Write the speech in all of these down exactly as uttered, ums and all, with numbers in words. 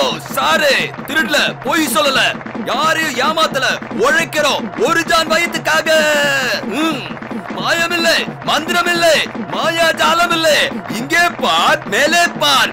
Sir திருடல, பொய் சொல்லல, யாரையும் ஏமாத்தல, உழைக்கிறோம் ஒரு ஜான் வயிற்றுக்காக. மாயமில்லை, மந்திரமில்லை, மாயா ஜாலமில்லை. இங்கே பார், மேலே பார்.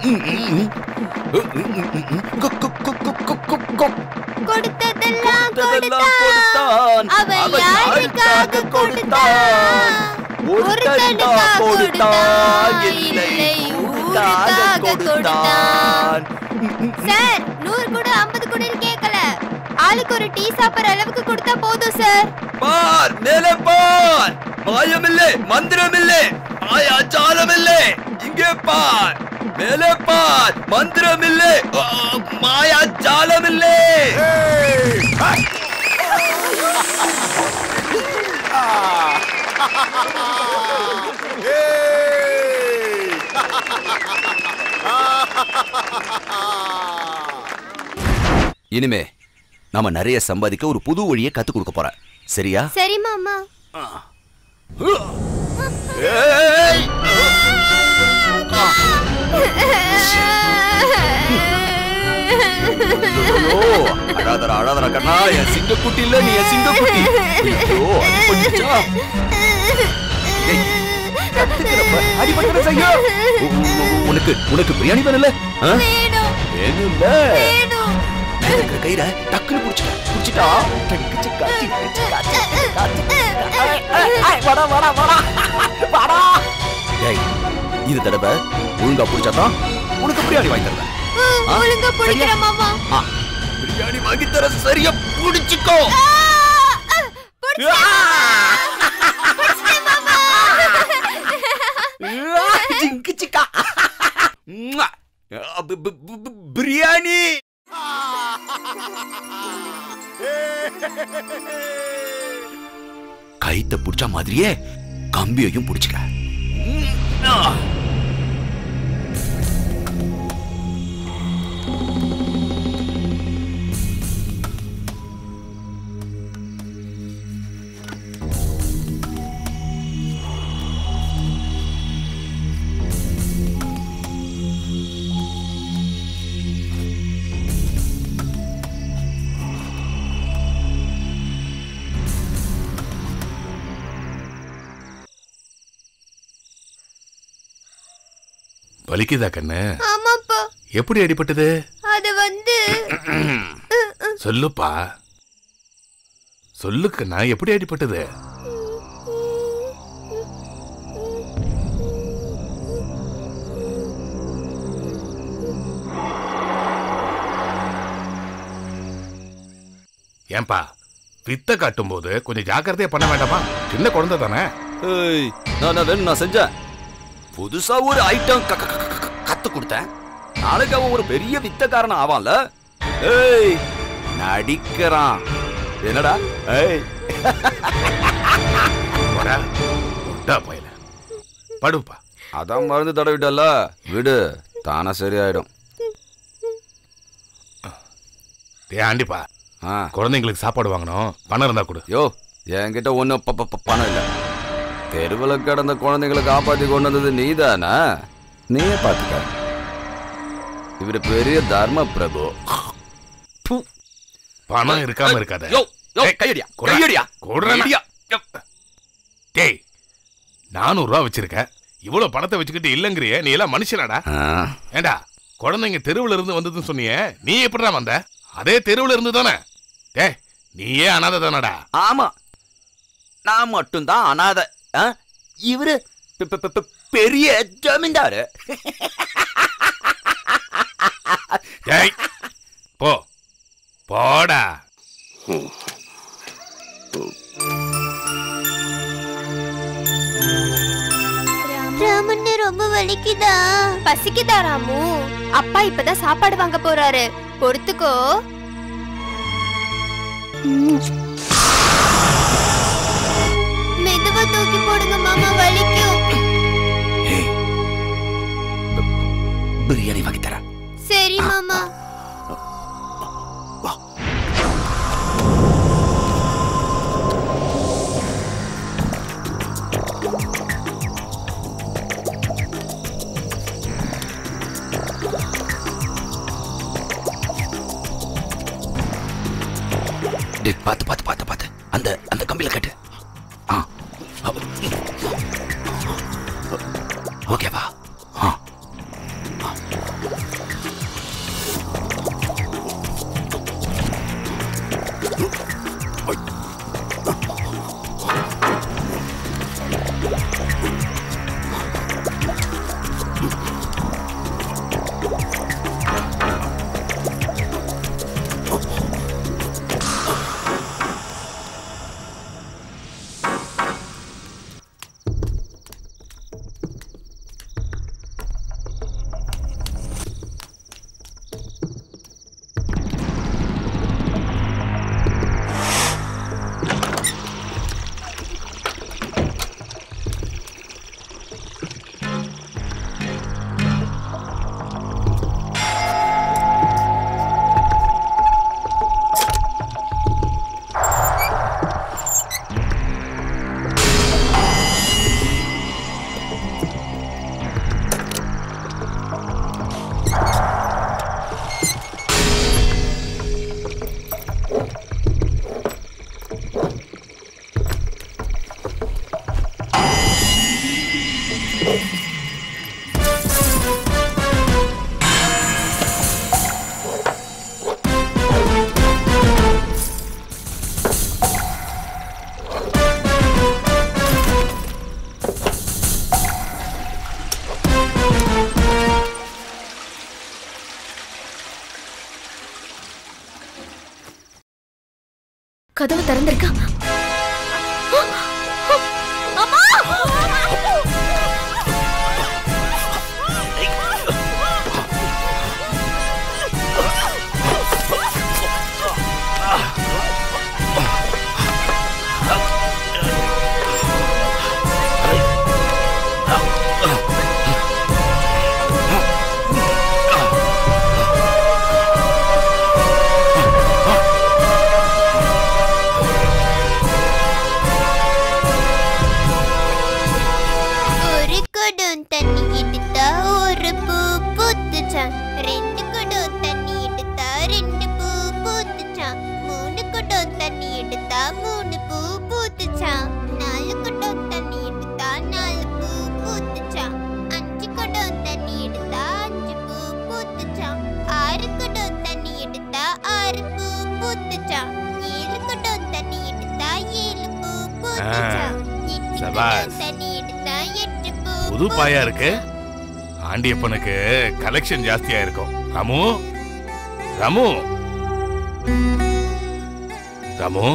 கொடுத்ததெல்லாம் கொடுத்தான், அவன் யாருக்காக கொடுத்தான்? ஒருத்தனுக்காக கொடுத்தான், இல்லை ஊருக்காக கொடுத்தான். சார், நூறு கூட ஐம்பது கூட கேட்கல, ஆளுக்கு ஒரு டீ சாப்பிடுற அளவுக்கு கொடுத்தா போதும் சார். பார், மேலே பார். மாயமில்லை, மந்திரமில்லை, மாயா ஜாலமில்லை. இங்கே பார், மேலே பார். மந்திரமில்லை, மாயா ஜாலமில்லை. இனிமே நாம நிறைய சம்பாதிக்க ஒரு புது வழியை கத்து கொடுக்க போறேன். சரியா? சரி மாமா. அழாதரா அழாதரா கண்ணா, என் சிங்கக்குட்டி இல்ல, நீ என் சிங்கக்குட்டி. உனக்கு உனக்கு பிரியாணி வேணும்ல? வேணும்ல? கயிற டக்குனு புடிச்சுட்டா புடிச்சுட்டா இது தடவை ஒழுங்கா புடிச்சாதான் உனக்கு பிரியாணி வாங்கி தரேன். ஒழுங்கா புடிக்கிற மாமா. பிரியாணி வாங்கி தர, சரியா புடிச்சுக்கோ. பிரியாணி கைத்த புடிச்ச மாதிரியே கம்பியையும் புடிச்சுக்க. வலிக்குதா கண்ணு? ஆமாப்பா. எப்படி அடிபட்டது? அது வந்து சொல்லுப்பா, சொல்லு கண்ணா, எப்படி அடிபட்டது? ஏன்பா, வித்த காட்டும் போது கொஞ்சம் ஜாக்கிரதையா பண்ண வேண்டாமா? சின்ன குழந்தை தானே. நான் வேணும் நான் செஞ்சேன். புதுசா ஒரு ஐட்டம் கத்து கொடுத்தேன். நாளைக்கு அவன் ஒரு பெரிய வித்தக்காரன் ஆவான்ல. ஏய், நடிக்கிறான். என்னடா? ஏய், படுப்பா. அதான் மருந்து தடவிட்டல்ல, விடு, தானா சரியாயிடும். ஆண்டிப்பா, குழந்தைங்களுக்கு சாப்பாடு வாங்கணும், பணம் இருந்தா கொடு. யோ, என்கிட்ட ஒன்னும் பணம் இல்ல. தெருவில் கிடந்த குழந்தைங்களை காப்பாத்தி கொண்டு வந்தது நீதானா? நீயே பாத்துக்க. இவரு பெரிய தர்ம பிரபு. பணம் இருக்காம இருக்காத. கையடியா கையடியா கொடுறா. டேய், நானூறு ரூபா வச்சிருக்க, இவ்வளவு பணத்தை வச்சுக்கிட்டு இல்லங்கிறிய, நீ எல்லாம் மனுஷனாடா? ஏண்டா, குழந்தைங்க தெருவுல இருந்து வந்ததுன்னு சொன்னியே, நீ எப்படிதான் வந்த? அதே தெருவுல இருந்து தானே? டேய், நீயே அனாதை தானடா? ஆமா, நான் மட்டும்தான் அனாதை. இவரு பெரிய ஜமீன்தாரு. போ போடா. ராமண்ணே, ரொம்ப வலிக்குதா? பசிக்குதா ராமு? அப்பா இப்பதான் சாப்பாடு வாங்க போறாரு, பொறுத்துக்கோ. மெதுவா தூக்கி போடுங்க மாமா, வலிக்கும். பிரியாணி வாங்கி தர. சரி மாமா. பாத்து பாத்து பாத்து பாத்து அந்த அந்த கம்பியில கட்டு. ஆ ஓகேவா? ஆ கதவு திறந்திருக்கா? புது பாயா இருக்கு. ஆண்டியப்பனுக்கு கலெக்ஷன் ஜாஸ்தியா இருக்கும். ராமு ராமு ராமு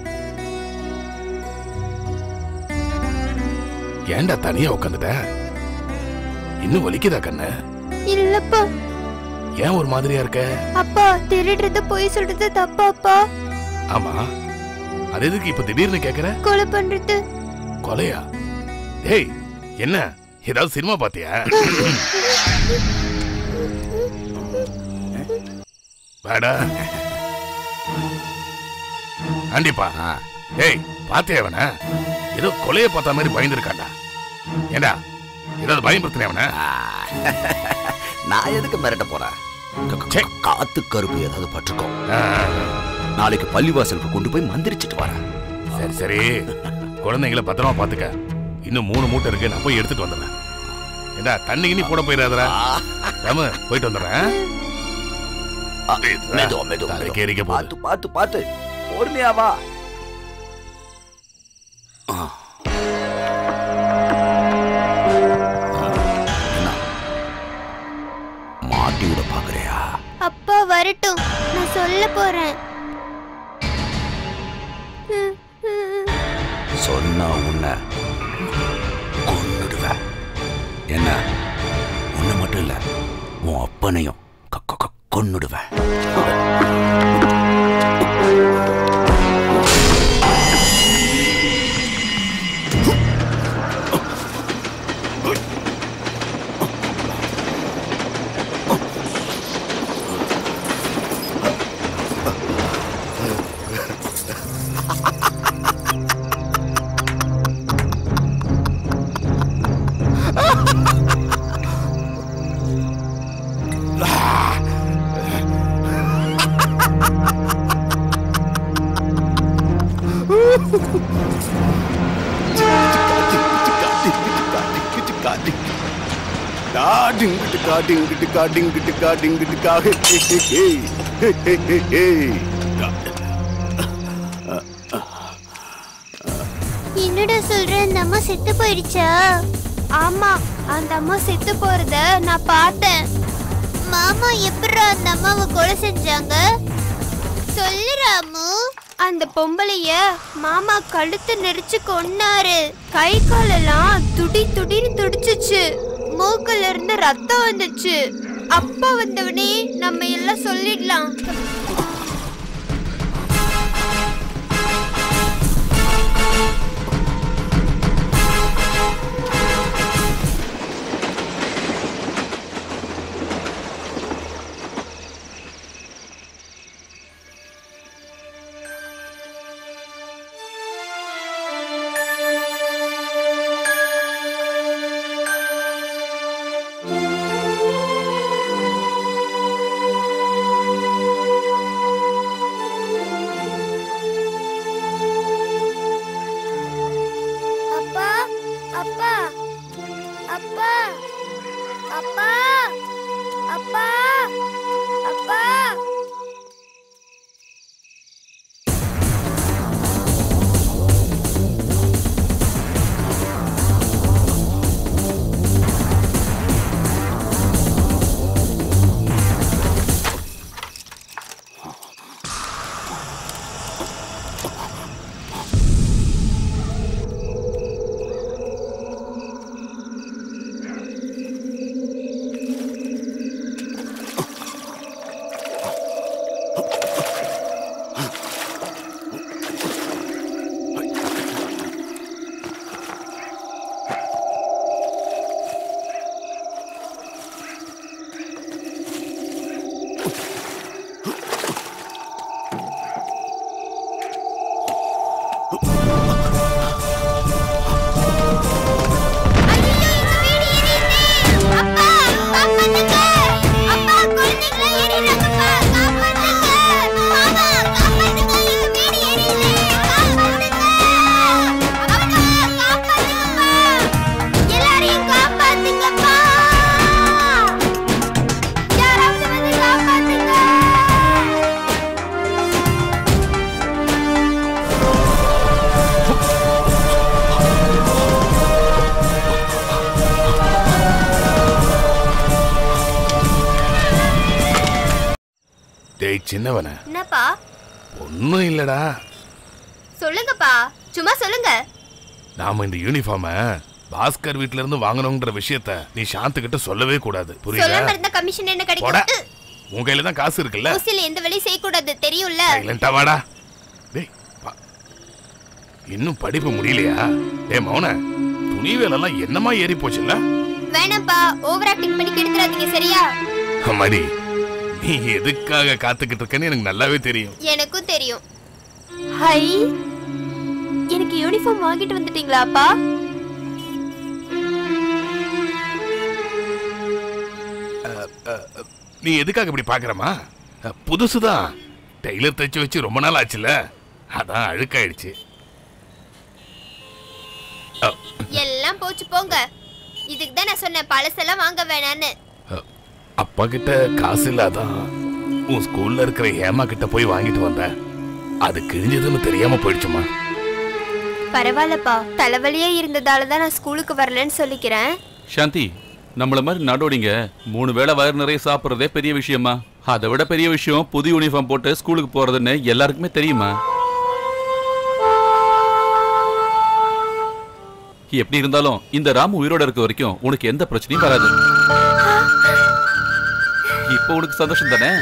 ஏண்டா தனியா உட்காந்துட்ட? இன்னும் வலிக்குதா கண்ணு? இல்லப்பா. ஏன் ஒரு மாதிரியா இருக்க? அப்பா திருடுறது போய் சொல்றது தப்பா அப்பா? ஆமா, அது எதுக்கு இப்ப திடீர்னு கேக்குற? கொலை பண்றது. கொலையா? ஏய் என்ன ஏதாவது சினிமா பாத்தியா? வாடா ஆண்டிப்பா. ஏய் பாத்தியா அவன? ஏதோ கொலைய பார்த்த மாதிரி பயந்துருக்காண்டா. ஏண்டா ஏதாவது பயன்படுத்தின அவன? நான் எதுக்கு மிரட்ட போறேன்? காத்து கருப்பு ஏதாவது பற்றுக்கும். நாளைக்கு பள்ளிவாசலுக்கு கொண்டு போய் மந்திரிச்சிட்டு வரேன். சரி சரி, குழந்தைங்களை பத்திரமா பாத்துக்க. இன்னும் மூணு மூட்டை இருக்கு, நான் போய் எடுத்துட்டு வந்துடுறேன். ஏண்டா தண்ணி கிண்ணி போட போயிடாதடா. ராமு போயிட்டு வந்துடுறேன். பாத்து பாத்து பாத்து பொறுமையாவா. மாட்டி விட பாக்குறியா? அப்பா வரட்டும், நான் சொல்ல போறேன். சொன்னா உன்னை கொன்னுடுவேன். என்ன உன்னை மட்டும் இல்ல, உன் அப்பனையும் கொன்னுடுவேன். காடிங் காடிங் காடிங் காடிங் காடிங் காடிங் என்னடா சொல்ற? அந்த அம்மா செத்து போயிடுச்சா? ஆமா, அந்த அம்மா செத்து போறத நான் பார்த்தேன். மாமா எப்படிடா அந்த அம்மாவை கொலை செஞ்சாங்க? சொல்லு ராமு. அந்த பொம்பளைய மாமா கழுத்து நெரிச்சு கொன்னாரு. கை காலெல்லாம் துடி துடின்னு துடிச்சுச்சு. மூக்குல இருந்து ரத்தம் வந்துச்சு. அப்பா வந்தவனே நம்ம எல்லாம் சொல்லிடலாம். சின்னவன என்னப்பா? ஒண்ணும் இல்லடா. சொல்லுங்கப்பா, சும்மா சொல்லுங்க. நாம இந்த யூனிஃபார்ம பாஸ்கர் வீட்ல இருந்து வாங்கணும்ன்ற விஷயத்தை நீ சாந்தி கிட்ட சொல்லவே கூடாது. புரியுதா? சொல்லாம இருந்தா கமிஷன் என்ன கிடைக்கும்? உன் கையில தான் காசு இருக்குல்ல. உசில எந்த வேலையும் செய்ய கூடாது, தெரியும்ல? சைலண்டா வாடா. டேய் இன்னும் படிப்பு முடியலையா? டேய் மௌன, துணி வேலைலாம் என்னமா ஏறி போச்சுல்ல? வேணாம்ப்பா, ஓவர் ஆக்டிங் பண்ணி கெடுத்துறாதீங்க, சரியா? அம்மாடி, நீ எதுக்காக காத்துக்கிட்டு இருக்கன்னு எனக்கு நல்லாவே தெரியும். எனக்கும் தெரியும். ஹை, எனக்கு யூனிஃபார்ம் வாங்கிட்டு வந்துட்டீங்களா அப்பா? நீ எதுக்காக இப்படி பாக்குறமா? புதுசுதான், டெய்லர் தைச்சு வச்சு ரொம்ப நாள் ஆச்சுல, அதான் அழுக்காயிடுச்சு. எல்லாம் போச்சு போங்க. இதுக்கு தான் நான் சொன்னேன் பழசெல்லாம் வாங்க வேணான்னு. அப்பா கிட்ட காசு இல்லாதான் உன் ஸ்கூல்ல இருக்கிற ஏமா கிட்ட போய் வாங்கிட்டு வந்த. அது கிழிஞ்சதுன்னு தெரியாம போயிடுச்சுமா. பரவாயில்லப்பா, தலைவலியே இருந்ததால தான் நான் ஸ்கூலுக்கு வரலன்னு சொல்லிக்கிறேன். சாந்தி, நம்மள மாதிரி நடோடிங்க மூணு வேளை வயிறு நிறைய சாப்பிட்றதே பெரிய விஷயமா? அதை விட பெரிய விஷயம் புது யூனிஃபார்ம் போட்டு ஸ்கூலுக்கு போறதுன்னு எல்லாருக்குமே தெரியுமா? எப்படி இருந்தாலும் இந்த ராமு உயிரோட இருக்க வரைக்கும் உனக்கு எந்த பிரச்சனையும் வராது. இப்போ உனக்கு சந்தோஷம் தானே?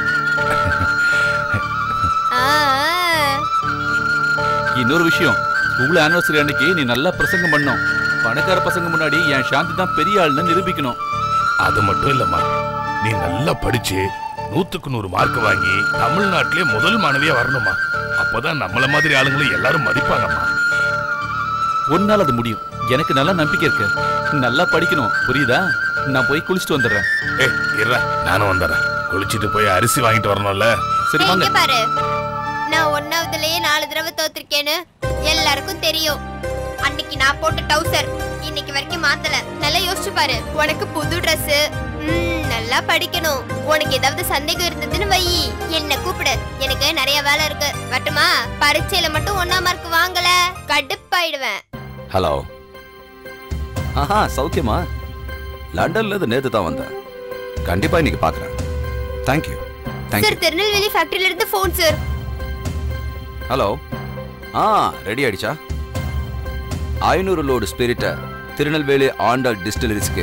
இன்னொரு விஷயம், ஸ்கூல் ஆனிவர்சரி அன்னைக்கு நீ நல்லா பிரசங்கம் பண்ணணும். பணக்கார பசங்க முன்னாடி என் சாந்தி தான் பெரிய ஆள்னு நிரூபிக்கணும். அது மட்டும் இல்லம்மா, நீ நல்லா படிச்சு நூத்துக்கு நூறு மார்க் வாங்கி தமிழ்நாட்டிலே முதல் மாணவியா வரணுமா. அப்பதான் நம்மள மாதிரி ஆளுங்களை எல்லாரும் மதிப்பாங்கம்மா. ஒன்னால அது முடியும், எனக்கு நல்ல நம்பிக்கை இருக்கு. நல்லா படிக்கணும், புரியுதா? நான் போய் குளிச்சுட்டு வந்துடுறேன். ஏ இருடா, நானும் வந்துடுறேன். குளிச்சுட்டு போய் அரிசி வாங்கிட்டு வரணும்ல. சரி வாங்க. பாரு, நான் ஒன்னாவதுலயே நாலு தடவை தோத்திருக்கேன்னு எல்லாருக்கும் தெரியும். அன்னைக்கு நான் போட்ட டவுசர் இன்னைக்கு வரைக்கும் மாத்தல. நல்லா யோசிச்சு பாரு. உனக்கு புது Dress, நல்லா படிக்கணும். உனக்கு ஏதாவது சந்தேகம் இருந்ததுன்னு வை, என்ன கூப்பிடு. எனக்கு நிறைய வேலை இருக்கு. வரட்டுமா? பரீட்சையில மட்டும் ஒண்ணாம் மார்க் வாங்கல கடுப்பாயிடுவேன். ஹலோ. ஆஹா, சௌக்கியமா? லண்டன்ல இருந்து நேத்து தான் வந்தேன். கண்டிப்பா இன்னைக்கு பாக்குறேன். Thank you. சார், திருநெல்வேலி ஃபேக்டரியில இருந்து ஃபோன் சார். ஹலோ. ஆ, ரெடி ஆயிடுச்சா? ஐநூறு லோடு ஸ்பிரிட்ட திருநெல்வேலி ஆண்டாள் டிஸ்டிலரிஸ்க்கு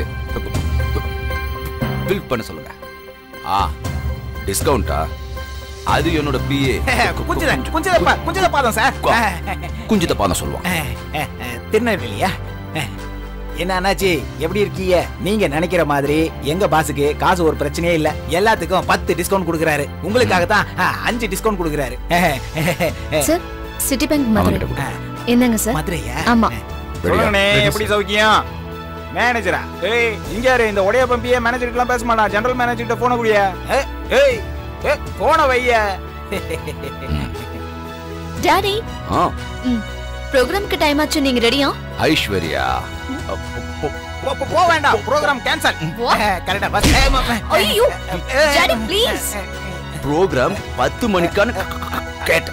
பில் பண்ண சொல்லுங்க. ஆ, டிஸ்கவுண்டா? அது என்னோட பிஏ குஞ்சித குஞ்சித குஞ்சித பாதம் சார். குஞ்சித பாதம் சொல்லுவான். திருநெல்வேலியா? என்ன அண்ணாச்சி, எப்படி இருக்கீங்க? நீங்க நினைக்கிற மாதிரி எங்க பாஸுக்கு காசு ஒரு பிரச்சனையே இல்ல. எல்லாத்துக்கும் பத்து டிஸ்கவுண்ட் கொடுக்கறாரு. உங்களுக்காக தான் அஞ்சு டிஸ்கவுண்ட் கொடுக்கறாரு. Sir, city bank Madurai. என்னங்க சார்? மதுரையா? ஆமா. சொல்லுங்கண்ணே, எப்படி சௌக்கியம்? மேனேஜரா? ஏய், இங்க யாரு? இந்த உடைய பம்பியே மேனேஜர்கிட்டலாம் பேச மாட்டா. ஜெனரல் மேனேஜர்கிட்ட போன குடிய. ஏய் ஏய் ஏய் போன வைய. டாடி. ஆ. ப்ரோகிராம்க்கு டைம் ஆச்சு, நீங்க ரெடியா? ஐஸ்வர்யா. போ வேண்டாம், ப்ரோகிராம் கேன்சல். கரெக்ட்டா பஸ். ஐயோ டாடி ப்ளீஸ். ப்ரோகிராம் பத்து மணிக்கான கேட்.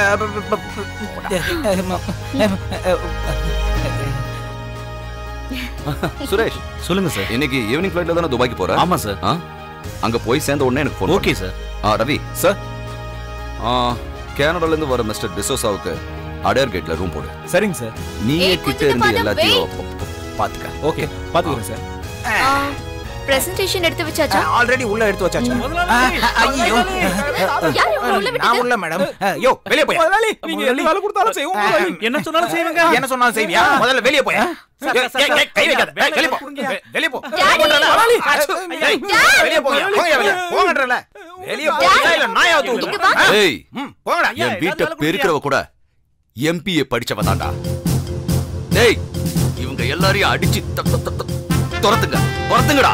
சுரேஷ், சொல்லுங்க சார். இன்னைக்கு ஈவினிங் ஃளைட்ல தான துபாய்க்கு போற? ஆமா சார். அங்க போய் சேர்ந்த உடனே எனக்கு ஃபோன். Okay sir. ஆ, ரவி சார். ஆ, கனடால இருந்து வர மிஸ்டர் டிசோசாவுக்கு அடையார் கேட்ல ரூம் போடு. சரிங்க சார். நீயே கிட்ட இருந்து எல்லாத்தையும் பாத்துக்க. ஓகே, பாத்துக்கிறேன் சார். பிரசன்டேஷன் எடுத்து வச்சாச்சா? ஆல்ரெடி உள்ள எடுத்து வச்சாச்சு. ஐயோ, யார் உள்ள விட்டது? நான் உள்ள மேடம். யோ, வெளிய போய். முதலாளி, நீங்க எந்த வேலை கொடுத்தாலும் செய்வோம் முதலாளி. என்ன சொன்னாலும் செய்வீங்க. என்ன சொன்னாலும் செய்வியா? முதல்ல வெளிய போய். கை வைக்காத. வெளிய போ. வெளிய போ. முதலாளி, வெளிய போங்க. போங்க வெளிய. போங்கன்றல. வெளிய போங்க. இல்ல நாயாவது ஊத்து. ஏய், போங்கடா. என் வீட்டை பெருக்கிறவ கூட எம்பிஏ படிச்சவ தான்டா. டேய், இவங்க எல்லாரையும் அடிச்சு துரத்துங்க. துரத்துங்கடா.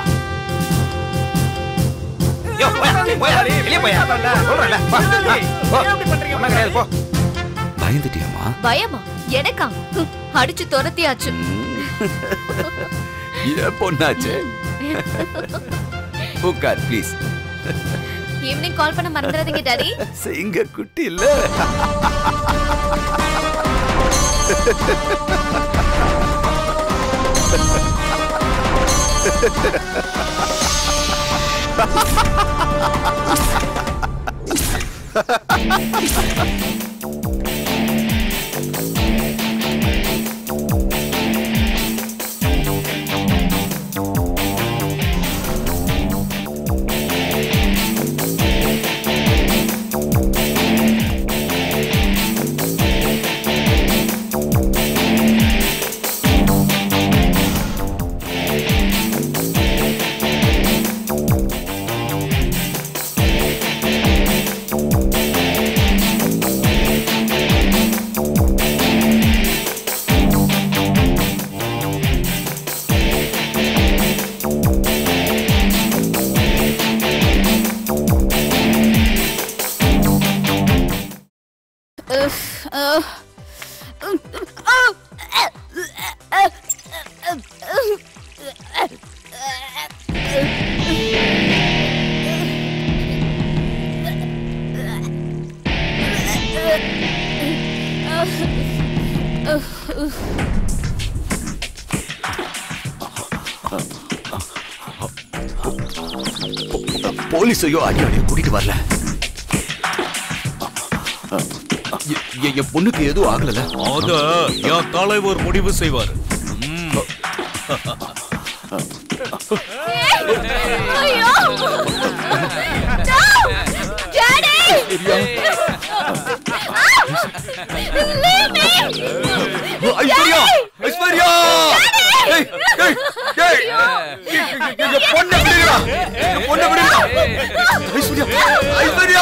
யோ, போய். போய். வெளிய போய். சொல்றல. போ. எப்படி பண்றீங்க? ஒண்ணு கிடையாது, போ. பயந்துட்டியாமா? பயமா? எனக்கா? அடிச்சு துரத்தியாச்சு. ஏ பொண்ணாச்சு. உட்கார் ப்ளீஸ். ஈவினிங் கால் பண்ண மறந்துடாதீங்க டாடி. சிங்க குட்டி இல்ல. போலீஸையோ அடி அடி கூட்டிட்டு வரல. என் பொண்ணுக்கு எதுவும் ஆகல. அத என் தலைவர் முடிவு செய்வார். ஐஸ்வர்யா, ஐஸ்வர்யா, பொண்ணு விடுங்கடா, பொண்ணு விடுங்கடா. ஐஸ்வர்யா, ஐஸ்வர்யா,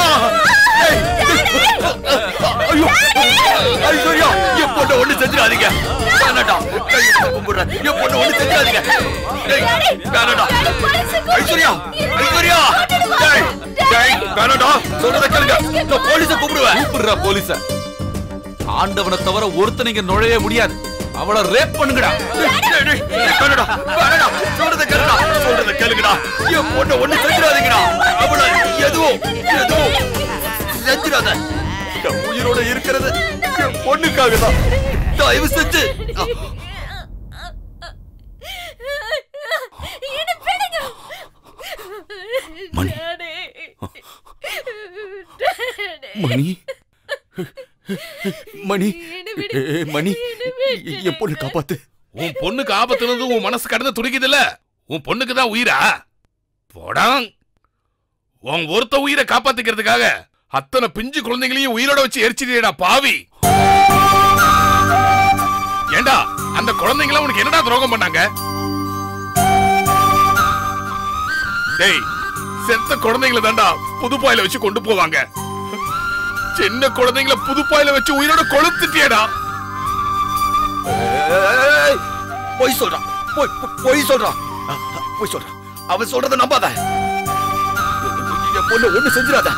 ஐயோ, ஐஸ்வர்யா, என் பொண்ணை ஒண்ணு செஞ்சிடாதீங்க. வேணாடா, கும்பிடுறேன், என் பொண்ணை ஒண்ணு செஞ்சிடாதீங்க. வேணாடா, ஐஸ்வர்யா, ஐஸ்வர்யா, வேணாடா, சொல்றத கேளுங்க. நான் போலீஸை கூப்பிடுவேன். கூப்பிடுற போலீஸ. ஆண்டவனை தவிர ஒருத்தன் இங்க நுழைய முடியாது. அவளை ரேப் பண்ணுங்கடா. சொல்றத கேளுடா, சொல்றத கேளுங்கடா. என் பொண்ணை ஒண்ணு செஞ்சிடாதீங்கடா. அவளை எதுவும் எதுவும் செஞ்சிடாத. என் உயிரோட இருக்கிறது என் பொண்ணுக்காக தான். தயவு செஞ்சு மணி மணி மணி மணி என் பொண்ணு காப்பாத்து. உன் பொண்ணுக்கு ஆபத்துனது உன் மனசு கடந்து துடிக்குது இல்ல? உன் பொண்ணுக்கு தான் உயிரா? போடாங். உன் ஒருத்த உயிரை காப்பாத்திக்கிறதுக்காக அத்தனை பிஞ்சு குழந்தைகளையும் உயிரோட வச்சு எரிச்சிட்டேடா பாவி. ஏண்டா அந்த குழந்தைங்கள உனக்கு என்னடா துரோகம் பண்ணாங்க? டேய், செத்த குழந்தைங்களை தாண்டா புதுப்பாயில வச்சு கொண்டு போவாங்க. சின்ன குழந்தைங்களை புதுப்பாயில வச்சு உயிரோட கொளுத்துட்டியடா. பொய் சொல்றான், பொய் சொல்றான், பொய் சொல்றான். அவன் சொல்றத நம்பாத. என் பொண்ணு ஒண்ணு செஞ்சிடாத.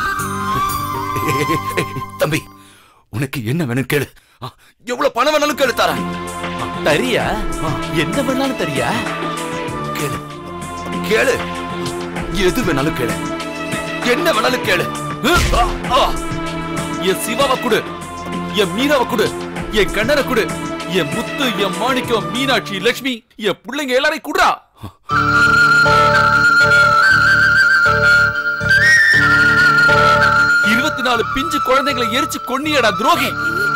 தம்பி, உனக்கு என்ன வேணும் கேளு. எவ்வளவு பணம் வேணாலும் கேளு, தரேன். தரியா? என்ன வேணாலும் தரியா? கேளு கேளு, எது வேணாலும் கேளு, என்ன வேணாலும் கேளு. என் சிவாவை குடு, என் மீனாவை குடு, என் கண்ணனை குடு, என் முத்து, என் மாணிக்கம், மீனாட்சி, லட்சுமி, என் பிள்ளைங்க எல்லாரையும் குடுறா. இருபத்தி நாலு பிஞ்சு குழந்தைகளை எரிச்சு கொன்னியடா துரோகி.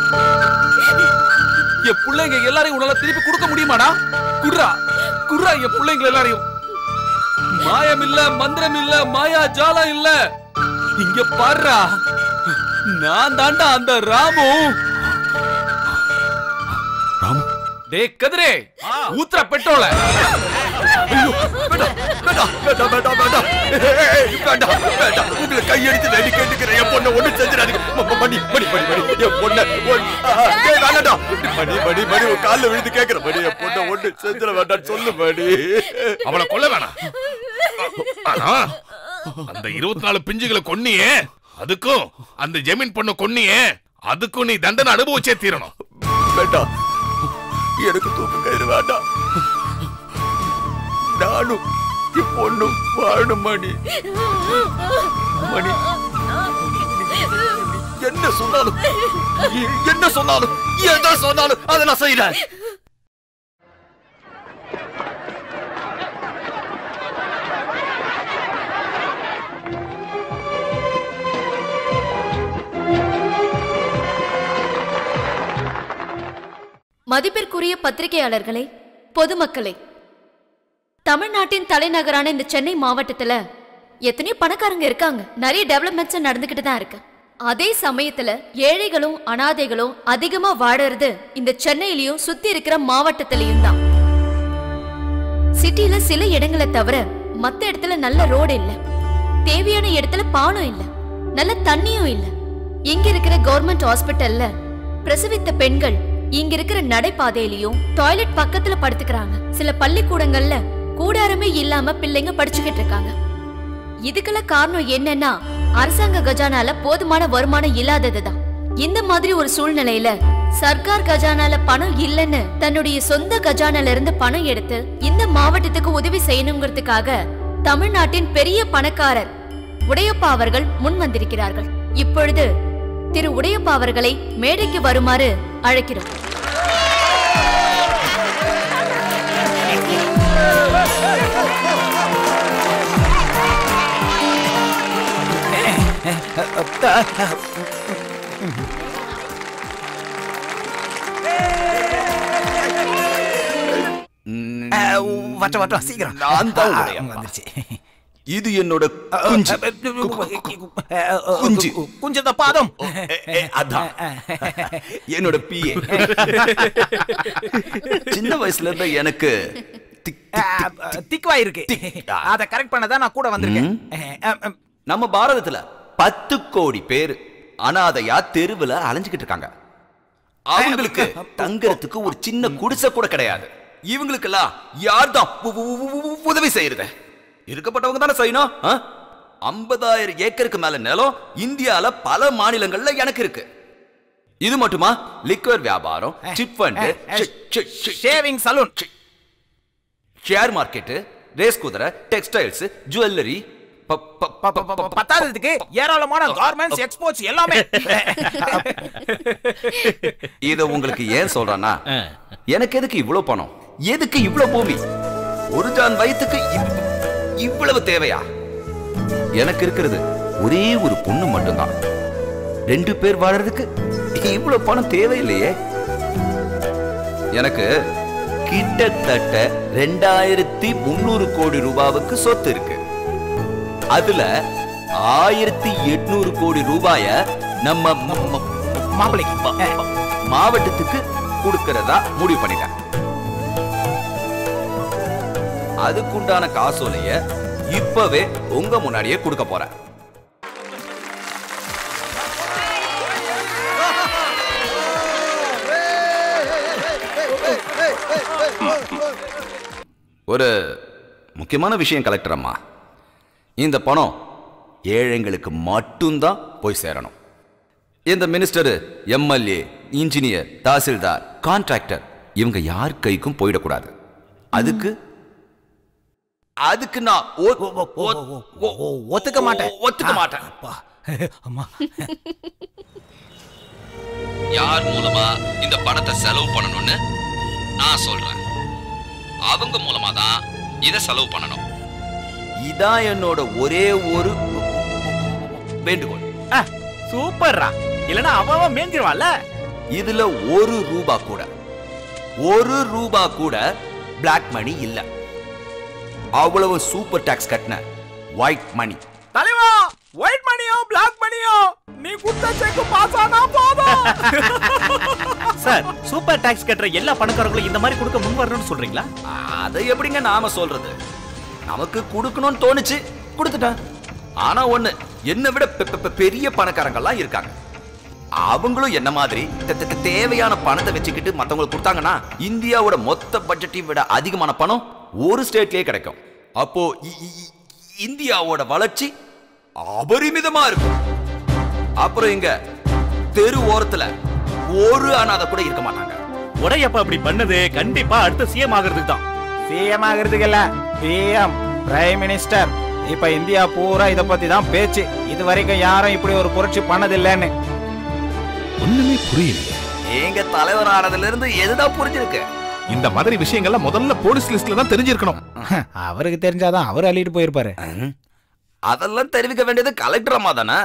என் பிள்ளைங்க எல்லாரையும் உன்னால திருப்பி கொடுக்க முடியுமாடா? குடுறா குடுறா என் பிள்ளைங்க எல்லாரையும். மாயம் இல்ல, மந்திரம் இல்ல, மாயா ஜாலம் இல்ல. இங்க பாருடா, நான் தாண்டா அந்த ராமு. ராமு? டேய் கதிரே, ஊத்ரா பெட்ரோல. உங்களை கையெடுத்து வேண்டி கேட்டுக்கிறேன். என் பொண்ணை ஒண்ணு செஞ்சிடாதீங்க. மணி மணி மணி மணி என் பொண்ணை வேண்டாம். மணி மணி மணி உன் காலில் விழுந்து கேட்கிற மணி. என் பொண்ணை ஒண்ணு செஞ்சிட வேண்டாம் சொல்லு மணி. அவளை கொல்ல வேணாம். ஆனா அந்த இருபத்தி நாலு பிஞ்சுகளை கொன்னியே, அதுக்கும் அந்த ஜமீன் பொண்ணு கொன்னியே, அதுக்கும் நீ தண்டனை அனுபவிச்சே தீரணும். வேண்டாம், எனக்கு தூக்க கயிறு வேண்டாம். நானும் பொண்ணும் வாழணும் மணி. மணி என்ன சொன்னாலும் என்ன சொன்னாலும் எதை சொன்னாலும் அதை நான் செய்யறேன். மதிப்பிற்குரிய பத்திரிகையாளர்களே, பொதுமக்களே, தமிழ்நாட்டின் தலைநகரான இந்த சென்னை மாவட்டத்துல எத்தனையோ பணக்காரங்க இருக்காங்க. நிறைய டெவலப்மெண்ட்ஸ் நடந்துகிட்டு தான் இருக்கு. அதே சமயத்துல ஏழைகளும் அனாதைகளும் அதிகமா வாழறது இந்த சென்னையிலயும் சுத்தி இருக்கிற மாவட்டத்திலயும் தான். சிட்டில சில இடங்களை தவிர மத்த இடத்துல நல்ல ரோடு இல்ல, தேவையான இடத்துல பாலம் இல்ல, நல்ல தண்ணியும் இல்ல. இங்க இருக்கிற கவர்மெண்ட் ஹாஸ்பிட்டல்ல பிரசவித்த பெண்கள் இங்க இருக்கிற நடைபாதையிலயும் டாய்லெட் பக்கத்துல படுத்துக்கிறாங்க. சில பள்ளிக்கூடங்கள்ல கூடாரமே இல்லாம பிள்ளைங்க படிச்சுக்கிட்டு இருக்காங்க. இதுக்கெல்லாம் காரணம் என்னன்னா அரசாங்க கஜானால போதுமான வருமானம் இல்லாததுதான். இந்த மாதிரி ஒரு சூழ்நிலையில சர்க்கார் கஜானால பணம் இல்லைன்னு தன்னுடைய சொந்த கஜானால இருந்து பணம் எடுத்து இந்த மாவட்டத்துக்கு உதவி செய்யணுங்கிறதுக்காக தமிழ்நாட்டின் பெரிய பணக்காரர் உடையப்பா அவர்கள் முன் வந்திருக்கிறார்கள். இப்பொழுது திரு உடையப்பா அவர்களை மேடைக்கு வருமாறு அழைக்கிறோம். வட்ட வட்ட சீக்கிரம். நான் தான் வந்துருச்சு. இது என்னோட குஞ்சு. குஞ்சு குஞ்சத பாதம். அதான் என்னோட பிஏ. சின்ன வயசுல இருந்த எனக்கு திக்வா இருக்கு. அத கரெக்ட் பண்ணதான் நான் கூட வந்திருக்கேன். நம்ம பாரதத்துல பத்து கோடி பேர் அனாதையா தெருவுல அலைஞ்சுக்கிட்டு இருக்காங்க. அவங்களுக்கு தங்கறதுக்கு ஒரு சின்ன குடிசை கூட கிடையாது. இவங்களுக்கெல்லாம் யார் தான் உதவி செய்யறது? இருக்கப்பட்டவங்க தானே செய்யணும். ஐம்பதாயிரம் ஏக்கருக்கு மேல நிலம் இந்தியால பல மாநிலங்கள்ல எனக்கு இருக்கு. இது மட்டுமா? லிக்வர் வியாபாரம், chit fund, shaving saloon, share market, race குதிரை, டெக்ஸ்டைல்ஸ், ஜுவல்லரி, பத்தாததுக்கு ஏராளமான கார்மெண்ட்ஸ், எக்ஸ்போர்ட்ஸ் எல்லாமே. இத உங்களுக்கு ஏன் சொல்றேன்னா, எனக்கு எதுக்கு இவ்வளவு பணம், எதுக்கு இவ்வளவு பூமி, ஒரு ஜான் வயிற்றுக்கு இவ்வளவு தேவையா? எனக்கு இருக்கிறது ஒரே ஒரு பொண்ணு மட்டும்தான். ரெண்டு பேர் வாழறதுக்கு இவ்வளவு பணம் தேவையில்லையே. எனக்கு கிட்டத்தட்ட ரெண்டாயிரத்தி முன்னூறு கோடி ரூபாவுக்கு சொத்து இருக்கு. அதுல ஆயிரத்தி எட்நூறு கோடி ரூபாய நம்ம மாப்பிளைக்கு மாவட்டத்துக்கு கொடுக்கறதா முடிவு பண்ணிட்டேன். அதுக்குண்டான காசோலைய இப்பவே உங்க முன்னாடியே கொடுக்க போறேன். ஒரு முக்கியமான விஷயம் கலெக்டர் அம்மா, இந்த பணம் ஏழைங்களுக்கு மட்டும்தான் போய் சேரணும். இந்த minister, MLA, engineer, tahsildar, contractor இவங்க யார் கைக்கும் போயிடக்கூடாது. அதுக்கு அதுக்கு நான் ஒத்துக்க மாட்டேன் ஒத்துக்க மாட்டேன். யார் மூலமா இந்த பணத்தை செலவு பண்ணணும்னு நான் சொல்றேன், அவங்க மூலமா தான் இத செலவு பண்ணணும். இதான் என்னோட ஒரே ஒரு வேண்டுகோள். சூப்பர்ரா, இல்லனா அவன் மேஞ்சிருவான்ல. இதுல ஒரு ரூபா கூட ஒரு ரூபா கூட பிளாக் மணி இல்ல. அவ்வளவு சூப்பர் டாக்ஸ் கட்டின ஒயிட் மணி. தலைவா, ஒயிட் மணியோ பிளாக் மணியோ நீ குடுத்த செக் பாஸ் ஆனா போதும். சார், சூப்பர் டாக்ஸ் கட்டுற எல்லா பணக்காரங்களும் இந்த மாதிரி கொடுக்க முன் வரணும்னு சொல்றீங்களா? அதை எப்படிங்க நாம சொல்றது? நமக்கு கொடுக்கணும்னு தோணுச்சு, கொடுத்துட்டேன். ஆனா ஒண்ணு, என்ன விட பெரிய பணக்காரங்கள்லாம் இருக்காங்க. அவங்களும் என்ன மாதிரி தேவையான பணத்தை வச்சுக்கிட்டு மத்தவங்களுக்கு கொடுத்தாங்கன்னா இந்தியாவோட மொத்த பட்ஜெட்டை விட அதிகமான பணம் ஒரு ஸ்டேட்லயே கிடைக்கும். அப்போ இந்தியாவோட வளர்ச்சி அபரிமிதமா இருக்கும். அப்புறம் இங்க தெரு ஓரத்துல ஒரு அனாதை கூட இருக்க மாட்டாங்க. உடையப்பா அப்படி பண்ணது கண்டிப்பா அடுத்த சிஎம் ஆகிறதுக்கு தான். சிஎம் ஆகிறதுக்கு இல்ல, பிஎம், பிரைம் மினிஸ்டர். இப்ப இந்தியா பூரா இத பத்தி தான் பேச்சு. இது வரைக்கும் யாரும் இப்படி ஒரு புரட்சி பண்ணதில்லைன்னு. ஒண்ணுமே புரியல. எங்க தலைவர் ஆனதுல இருந்து எதுதான் புரிஞ்சிருக்கு? இந்த மாதிரி விஷயங்கள்லாம் முதல்ல போலீஸ் லிஸ்ட்ல தான் தெரிஞ்சிருக்கணும். அவருக்கு தெரிஞ்சாதான் அவர் அள்ளிட்டு போயிருப்பாரு. அதெல்லாம் தெரிவிக்க வேண்டியது கலெக்டர் அம்மா தானே.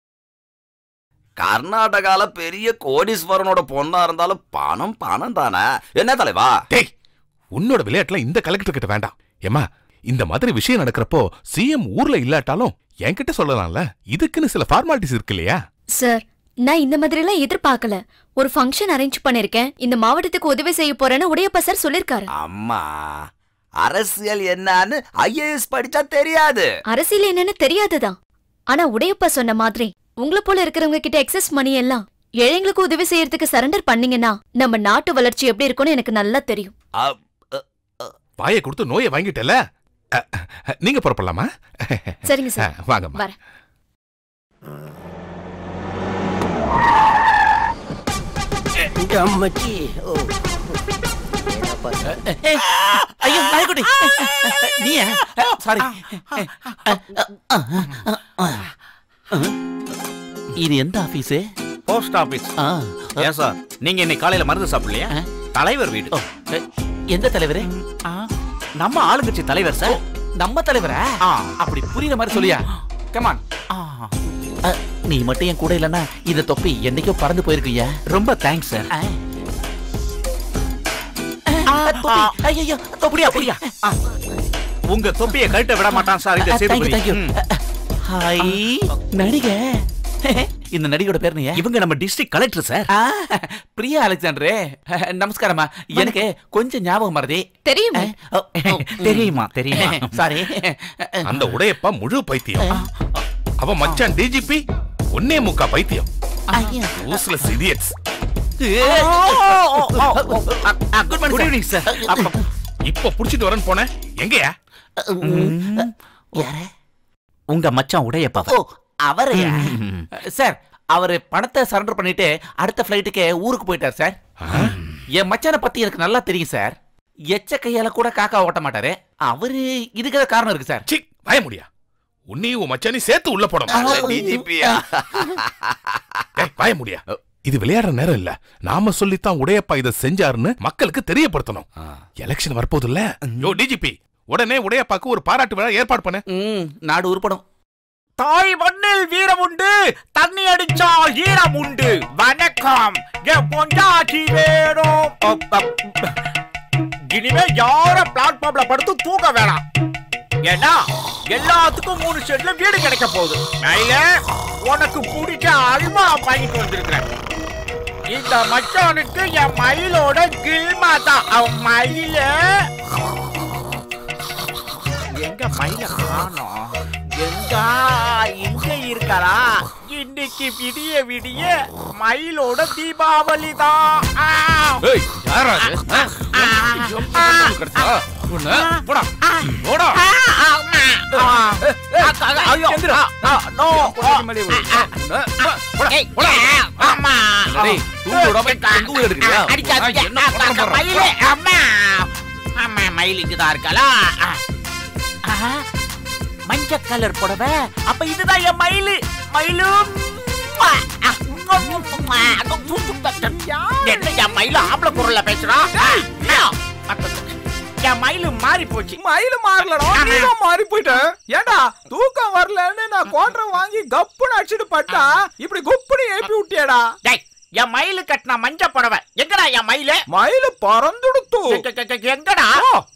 கர்நாடகால பெரிய கோடீஸ்வரனோட பொண்ணா இருந்தாலும் பணம் பணம் தானே. என்ன தலைவா? டேய், உன்னோட விளையாட்டுல இந்த கலெக்டர் கிட்ட வேண்டாம். ஏமா, இந்த மாதிரி விஷயம் நடக்கிறப்போ சிஎம் ஊர்ல இல்லாட்டாலும் என்கிட்ட சொல்லலாம்ல. இதுக்குன்னு சில ஃபார்மாலிட்டிஸ் இருக்கு இல்லையா? சார், நான் இந்த மாதிரி எல்லாம் எதிர்பார்க்கல. ஒரு ஃபங்க்ஷன் அரேஞ்ச் பண்ணிருக்கேன், இந்த மாவட்டத்துக்கு உதவி செய்ய போறேன்னு உடையப்பா சார் சொல்லிருக்காரு. அம்மா, அரசியல் என்னன்னு ஐஏஎஸ் படிச்சா தெரியாது. அரசியல் என்னன்னு தெரியாதுதான். ஆனா உடையப்பா சொன்ன மாதிரி உங்களை போல இருக்கிறவங்க கிட்ட எக்ஸஸ் மணி எல்லாம் ஏழைங்களுக்கு உதவி செய்யறதுக்கு சரண்டர் பண்ணீங்கன்னா நம்ம நாட்டு வளர்ச்சி எப்படி இருக்கும்னு எனக்கு நல்லா தெரியும். வாயை கொடுத்து நோயை வாங்கிட்டல. நீங்க புறப்படலாமா? சரிங்க சார், வாங்க. வரேன். அம்மாச்சி, ஓ ஐயோ நாய்க்குட்டி, நீயா? சாரி. இது எந்த ஆபீஸ்? Post office. ஏன் சார், நீங்க இன்னைக்கு காலையில மருந்து சாப்பிடலையா? தலைவர் வீடு. எந்த தலைவர்? நம்ம ஆளுங்கட்சி தலைவர் சார். நம்ம தலைவரா? அப்படி புரியுற மாதிரி சொல்லியா? கமான். நீ மட்டும் என் கூட இல்லன்னா இந்த தொப்பி என்னைக்கோ பறந்து போயிருக்குயா. ரொம்ப தேங்க்ஸ் சார். ஐயோ, தொப்பியா அப்படியா? உங்க தொப்பியை கழட்ட விட மாட்டான் சார் இந்த சேதுபதி. ஹாய் நடிகை. இந்த நடிகையோட பேர் நீ? இவங்க நம்ம டிஸ்ட்ரிக்ட் கலெக்டர் சார், பிரியா அலெக்சாண்டரே. நமஸ்காரமா. எனக்கு கொஞ்சம் ஞாபகம் மறதி. தெரியுமா? தெரியுமா? தெரியுமா? சாரி. அந்த உடையப்பா முழு பைத்தியம். அவன் மச்சான் டிஜிபி ஒன்னே முக்கா பைத்தியம். Useless idiots. Good evening sir. இப்ப புடிச்சிட்டு வரேன்னு போனேன். எங்கயா? யாரே? உங்க மச்சான் உடையப்பா. ஓ, அவரையா? சார், அவரு பணத்தை சரண்டர் பண்ணிட்டு அடுத்த ஃபிளைட்டுக்கு ஊருக்கு போயிட்டார் சார். என் மச்சானை பத்தி எனக்கு நல்லா தெரியும் சார். எச்ச கையால கூட காக்கா ஓட்ட மாட்டாரு. அவரு இதுக்கு காரணம் இருக்கு சார். சி வாய முடியா, உன்னையும் உன் மச்சானி சேர்த்து உள்ள போடணும். டிஜிபியா வாய முடியா, இது விளையாடுற நேரம் இல்ல. நாம சொல்லித்தான் உடையப்பா இதை செஞ்சாருன்னு மக்களுக்கு தெரியப்படுத்தணும். எலெக்ஷன் வரப்போது இல்ல. யோ டிஜிபி, உடனே உடையப்பாக்கு ஒரு பாராட்டு விழா ஏற்பாடு பண்ணு. நாடு உருப்படும். தாய் மண்ணில் வீரம் உண்டு, தண்ணி அடிச்சா ஈரம் உண்டு. வணக்கம், என் பொண்டாட்டி வேணும். இனிமே யார பிளாட்ஃபார்ம்ல படுத்து தூங்க வேணாம். ஏன்னா எல்லாத்துக்கும் மூணு செட்ல வீடு கிடைக்க போகுது. மயில உனக்கு பிடிச்ச அல்வா வாங்கிட்டு வந்திருக்கிறேன். இந்த மச்சானுக்கு என் மயிலோட கில்மா தான். அவன் மயில எங்க மயில காணோம். எங்க இங்க இருக்கறா? இன்னைக்கு விடிய விடிய மயிலோட தீபாவளி தான். ஏய் யாரா இது? கடச்சா உன்ன போடா போடா. ஐயோ நோ போடா அம்மா. டேய் தூங்குடா, தூங்க எடுக்கறியா? என்ன பண்ற மயிலே? அம்மா அம்மா மயிலுக்கு தான் இருக்கலா. மஞ்ச கலர் புடவை. அப்ப இதுதான் என் மயிலு. மயிலு என்ன என் மயிலு ஆம்பளை குரல்ல பேசுறான்? என் மயிலு மாறி போச்சு. மயிலு மாறலடா, நீதான் மாறி போயிட்ட. ஏண்டா தூக்கம் வரலன்னு நான் கோட்டரை வாங்கி கப்புன்னு அடிச்சுட்டு பட்டா இப்படி குப்புன்னு ஏப்பி விட்டியடா. என் மயிலு கட்டின மஞ்ச புடவை எங்கடா? என் மயிலு மயிலு பறந்துடுத்து. எங்கடா?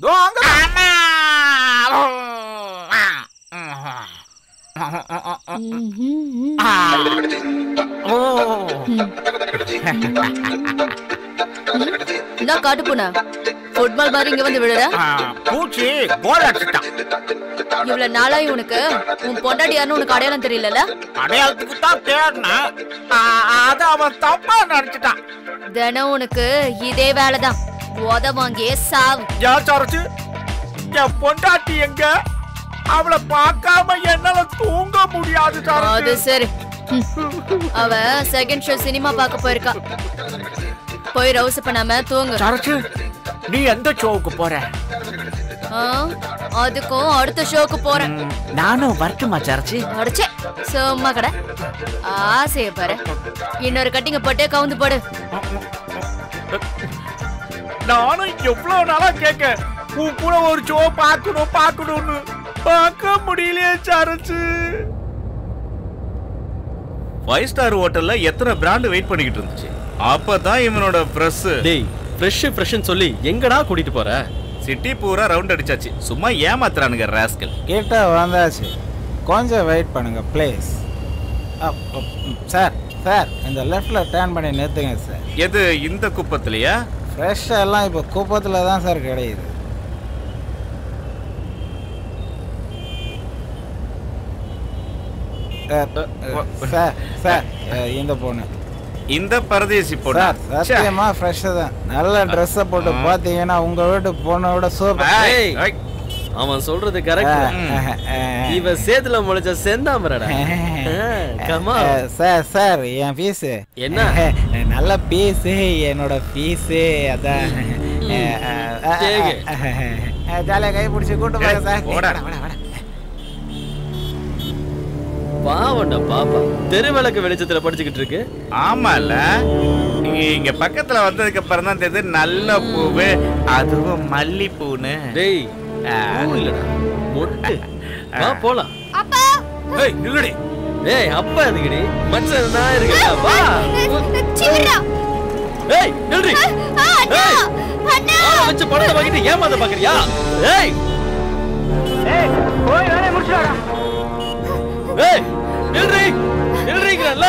நான் காட்டு போனா ஃபுட்பால் மாதிரி இங்க வந்து விழுற. பூச்சி கோல் அடிச்சிட்டான். இவ்வளவு நாளா உனக்கு உன் பொண்டாட்டி யாருன்னு உனக்கு அடையாளம் தெரியல. அடையாளத்துக்கு தான் தேடினேன். அத அவன் தப்பா நினைச்சிட்டான். தினம் உனக்கு இதே வேலைதான். உத வாங்கியே சாவு. யாச்சாரச்சு என் பொண்டாட்டி எங்க? அவளை பார்க்காம என்னால தூங்க முடியாது. அது சரி, அவ செகண்ட் ஷோ சினிமா பார்க்க போயிருக்கா. போய் ரவுஸ் பண்ணாம தூங்கு. சரச்சு நீ எந்த ஷோவுக்கு போற? அதுக்கும் அடுத்த ஷோக்கு போறேன். நானும் வரட்டுமா சரச்சு? அடிச்சே சும்மா கடை ஆசைய பாரு. இன்னொரு கட்டிங்க போட்டு கவுந்து போடு. நானும் எவ்வளவு நாளா கேட்க உன் கூட ஒரு ஷோ பார்க்கணும் பார்க்கணும்னு. பார்க்க முடியலையே சரச்சு. ஃபைவ் ஸ்டார் ஹோட்டல்ல எத்தனை பிராண்ட் வெயிட் பண்ணிக்கிட்டு இருந்துச்சு. அப்பதான் இவனோட பிரஸ். டேய் ஃப்ரெஷ் ஃப்ரெஷ்னு சொல்லி எங்கடா கூட்டிட்டு போற? சிட்டி பூரா ரவுண்ட் அடிச்சாச்சு. சும்மா ஏமாத்துறானுங்க ராஸ்கல். கிட்ட வந்தாச்சு, கொஞ்சம் வெயிட் பண்ணுங்க ப்ளீஸ். சார் சார் இந்த லெஃப்ட்ல டர்ன் பண்ணி நிறுத்துங்க சார். எது இந்த குப்பத்திலையா? ஃப்ரெஷ் எல்லாம் இப்போ குப்பத்தில் தான் சார் கிடையாது. சார் சார் இந்த பொண்ணு இந்த பரதேசி பொண்ணு சார் சத்தியமா ஃப்ரெஷ்ஷா தான். நல்ல ட்ரெஸ்ஸை போட்டு பார்த்தீங்கன்னா உங்க வீட்டு பொண்ணோட சூப்பர். அவன் சொல்றது கரெக்ட். இவ சேதுல முளைச்ச செந்தாமரடா. கமா சார் சார் என் பீஸ் என்ன? நல்ல பீஸ் என்னோட பீஸ். அதான் ஜாலியா கை பிடிச்சி கூட்டு போங்க சார். பாவண்டா பாப்பா தெருவிளக்கு வெளிச்சத்துல படிச்சுக்கிட்டு இருக்கு. ஆமால, நீங்க இங்க பக்கத்துல வந்ததுக்கு அப்புறம் தான் தெரியுது நல்ல பூவு, அதுவும் மல்லிப்பூன்னு. டேய் பூ இல்லடா மொட்டு. வா போலாம். அப்பா ஏய் நில்லுடி. ஏய் அப்பா எதுக்குடி? மச்சான் நான் இருக்கேன். வா சிவரா. ஏய் நில்லுடி. அண்ணா அண்ணா வச்ச பணத்தை வாங்கிட்டு ஏமாத்த பாக்குறியா? ஏய் ஏய் போய் வேலைய முடிச்சுடா. ஏய் நில்றி நில்றீங்கல்ல.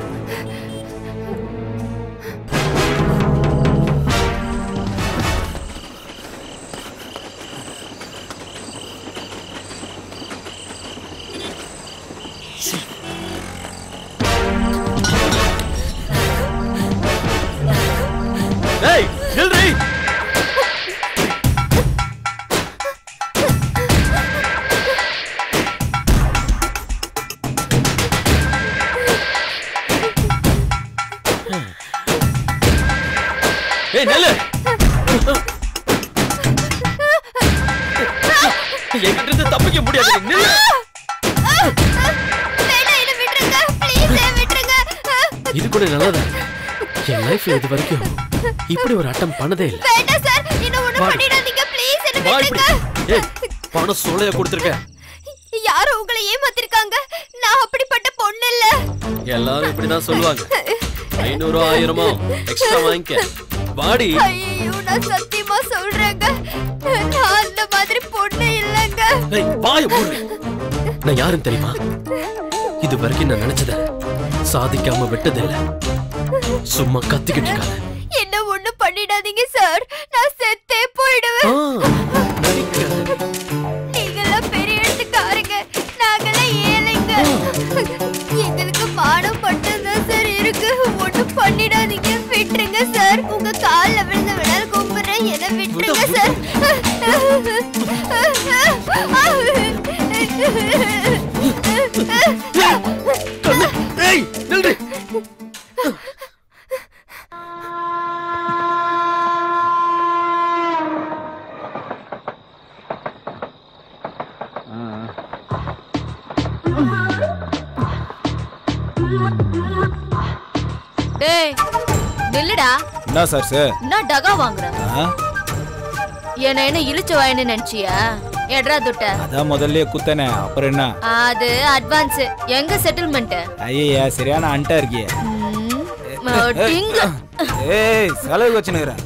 ஏய் நில்றி. என்கிட்ட இருந்து தப்பிக்க முடியாது. நில்லு. வேணாம், என்ன விட்டுருங்க. ப்ளீஸ் விட்டுருங்க. இது கூட நல்லதா? என் லைஃப்ல இது வரைக்கும் இப்படி ஒரு அட்டம் பண்ணதே இல்ல. வேண்டாம் சார், என்ன ஒண்ணும் பண்ணிடாதீங்க. ப்ளீஸ் என்ன விட்டுருங்க. ஏய், பணம் சோளைய கொடுத்திருக்க. யாரோ உங்களை ஏமாத்திருக்காங்க. நான் அப்படிப்பட்ட பொண்ணு இல்ல. எல்லாரும் இப்படிதான் சொல்லுவாங்க. ஐநூறு ஆயிரமோ எக்ஸ்ட்ரா வாங்கிக்க. வாடி. ஐயோ, நான் சத்தியமா சொல்றேங்க, நான் அந்த மாதிரி பொண்ணு இல்லங்க. ஏய், வாய மூடு. நான் யாருன்னு தெரியுமா? இது வரைக்கும் நான் நினைச்சத சாதிக்காம விட்டதில்ல. சும்மா கத்திக்கிட்டு இருக்காத. என்ன ஒண்ணு பண்ணிடாதீங்க சார், நான் செத்தே போயிடுவேன். நீங்கெல்லாம் பெரிய இடத்துக்காரங்க, நாங்கெல்லாம் ஏழைங்க. எங்களுக்கு மானம் மட்டும்தான் சார் இருக்கு. ஒண்ணும் பண்ணிடாதீங்க, விட்டுருங்க சார். உங்க கால்ல விழுந்து விடாது கூப்பிடுறேன், என்ன விட்டுருங்க சார். ஏய், நில்லு. டேய் நில்லுடா. என்ன சார் சார்? நான் டகா வாங்குறேன். என்ன என்ன இழுச்ச வாயன்னு நினைச்சியா? எட்ரா துட்ட. அதான் முதல்ல குத்தனே, அப்புறம் என்ன? அது அட்வான்ஸ். எங்க செட்டில்மெண்ட்? ஐயா சரியான அண்டா இருக்கியே. ஏய், செலவு வச்சுனுக்குறேன்.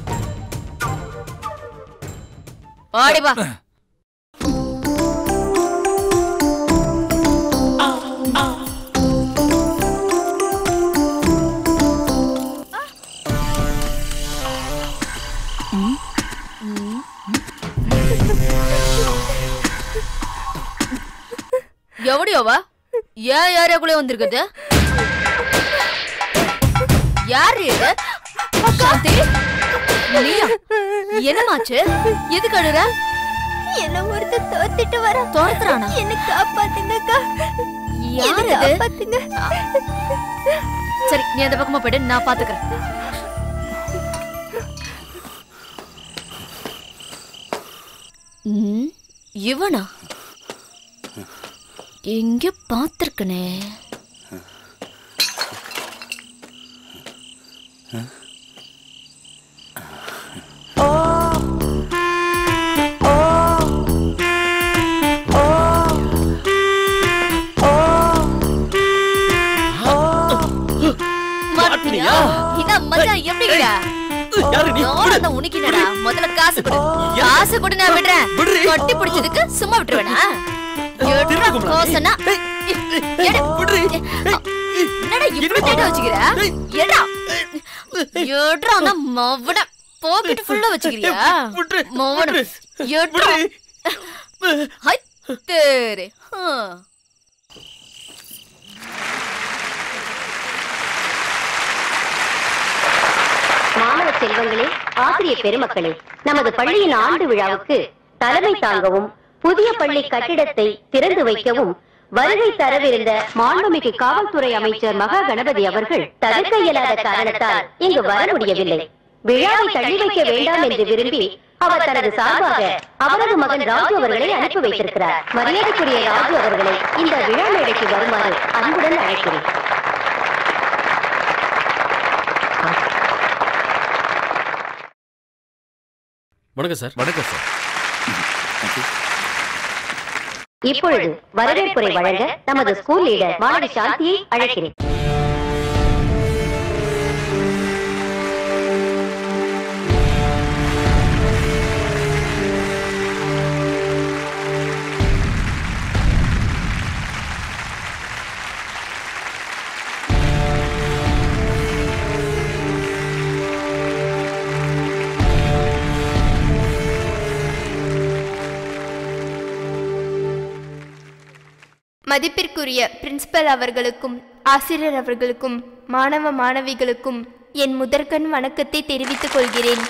ஓடி வா. எவடியோவா? ஏன் ஏரியாக்குள்ளே வந்திருக்குது? யாரு இது? சாந்தி, நீயா? என்னமாச்சு? எதுக்கு அழுற? என்ன ஒருத்தர் தோத்திட்டு வர. தோத்துறானா? என்ன காப்பாத்துங்கக்கா. யாரு இது? காப்பாத்துங்க. சரி, நீ அந்த பக்கமா போயிடு, நான் பாத்துக்கிறேன். இவனா? எங்க பாத்திருக்கனே. மாட்டினியா? இத மச்சான் எப்படிடா? யாரு நீ? நான் உனக்கினடா. முதல்ல காசு கொடு. காசு கொடு, நான் விடுறேன். கட்டி பிடிச்சதுக்கு சும்மா விட்டுருவேனா? என்னடா இப்படி தேட வச்சுக்கிற? ஏடா ஏடா நான் மவன பாக்கெட் ஃபுல்லா வச்சுக்கிறியா? மவன ஏடா ஹை தேரே. மாணவ செல்வங்களே, ஆசிரியர் பெருமக்களே, நமது பள்ளியின் ஆண்டு விழாவுக்கு தலைமை தாங்கவும் புதிய பள்ளி கட்டிடத்தை திறந்து வைக்கவும் வருகை தரவிருந்த மாண்புமிகு காவல்துறை அமைச்சர் மகா கணபதி அவர்கள் தவிர்க்க இயலாத காரணத்தால் இங்கு வர முடியவில்லை. விழாவை தள்ளி வைக்க வேண்டாம் என்று விரும்பி அவர் தனது சார்பாக அவரது மகன் ராஜு அவர்களை அனுப்பி வைத்திருக்கிறார். மரியாதைக்குரிய ராஜு அவர்களை இந்த விழா மேடைக்கு வருமாறு அன்புடன் அழைக்கிறேன். வணக்கம் சார். வணக்கம் சார். இப்பொழுது வரவேற்புரை வழங்க நமது ஸ்கூல் லீடர் மாணவி சாந்தியை அழைக்கிறேன். மதிப்பிற்குரிய பிரின்சிபல் அவர்களுக்கும் ஆசிரியர் அவர்களுக்கும் மாணவ மாணவிகளுக்கும் என் முதற்கண் வணக்கத்தை தெரிவித்துக் கொள்கிறேன்.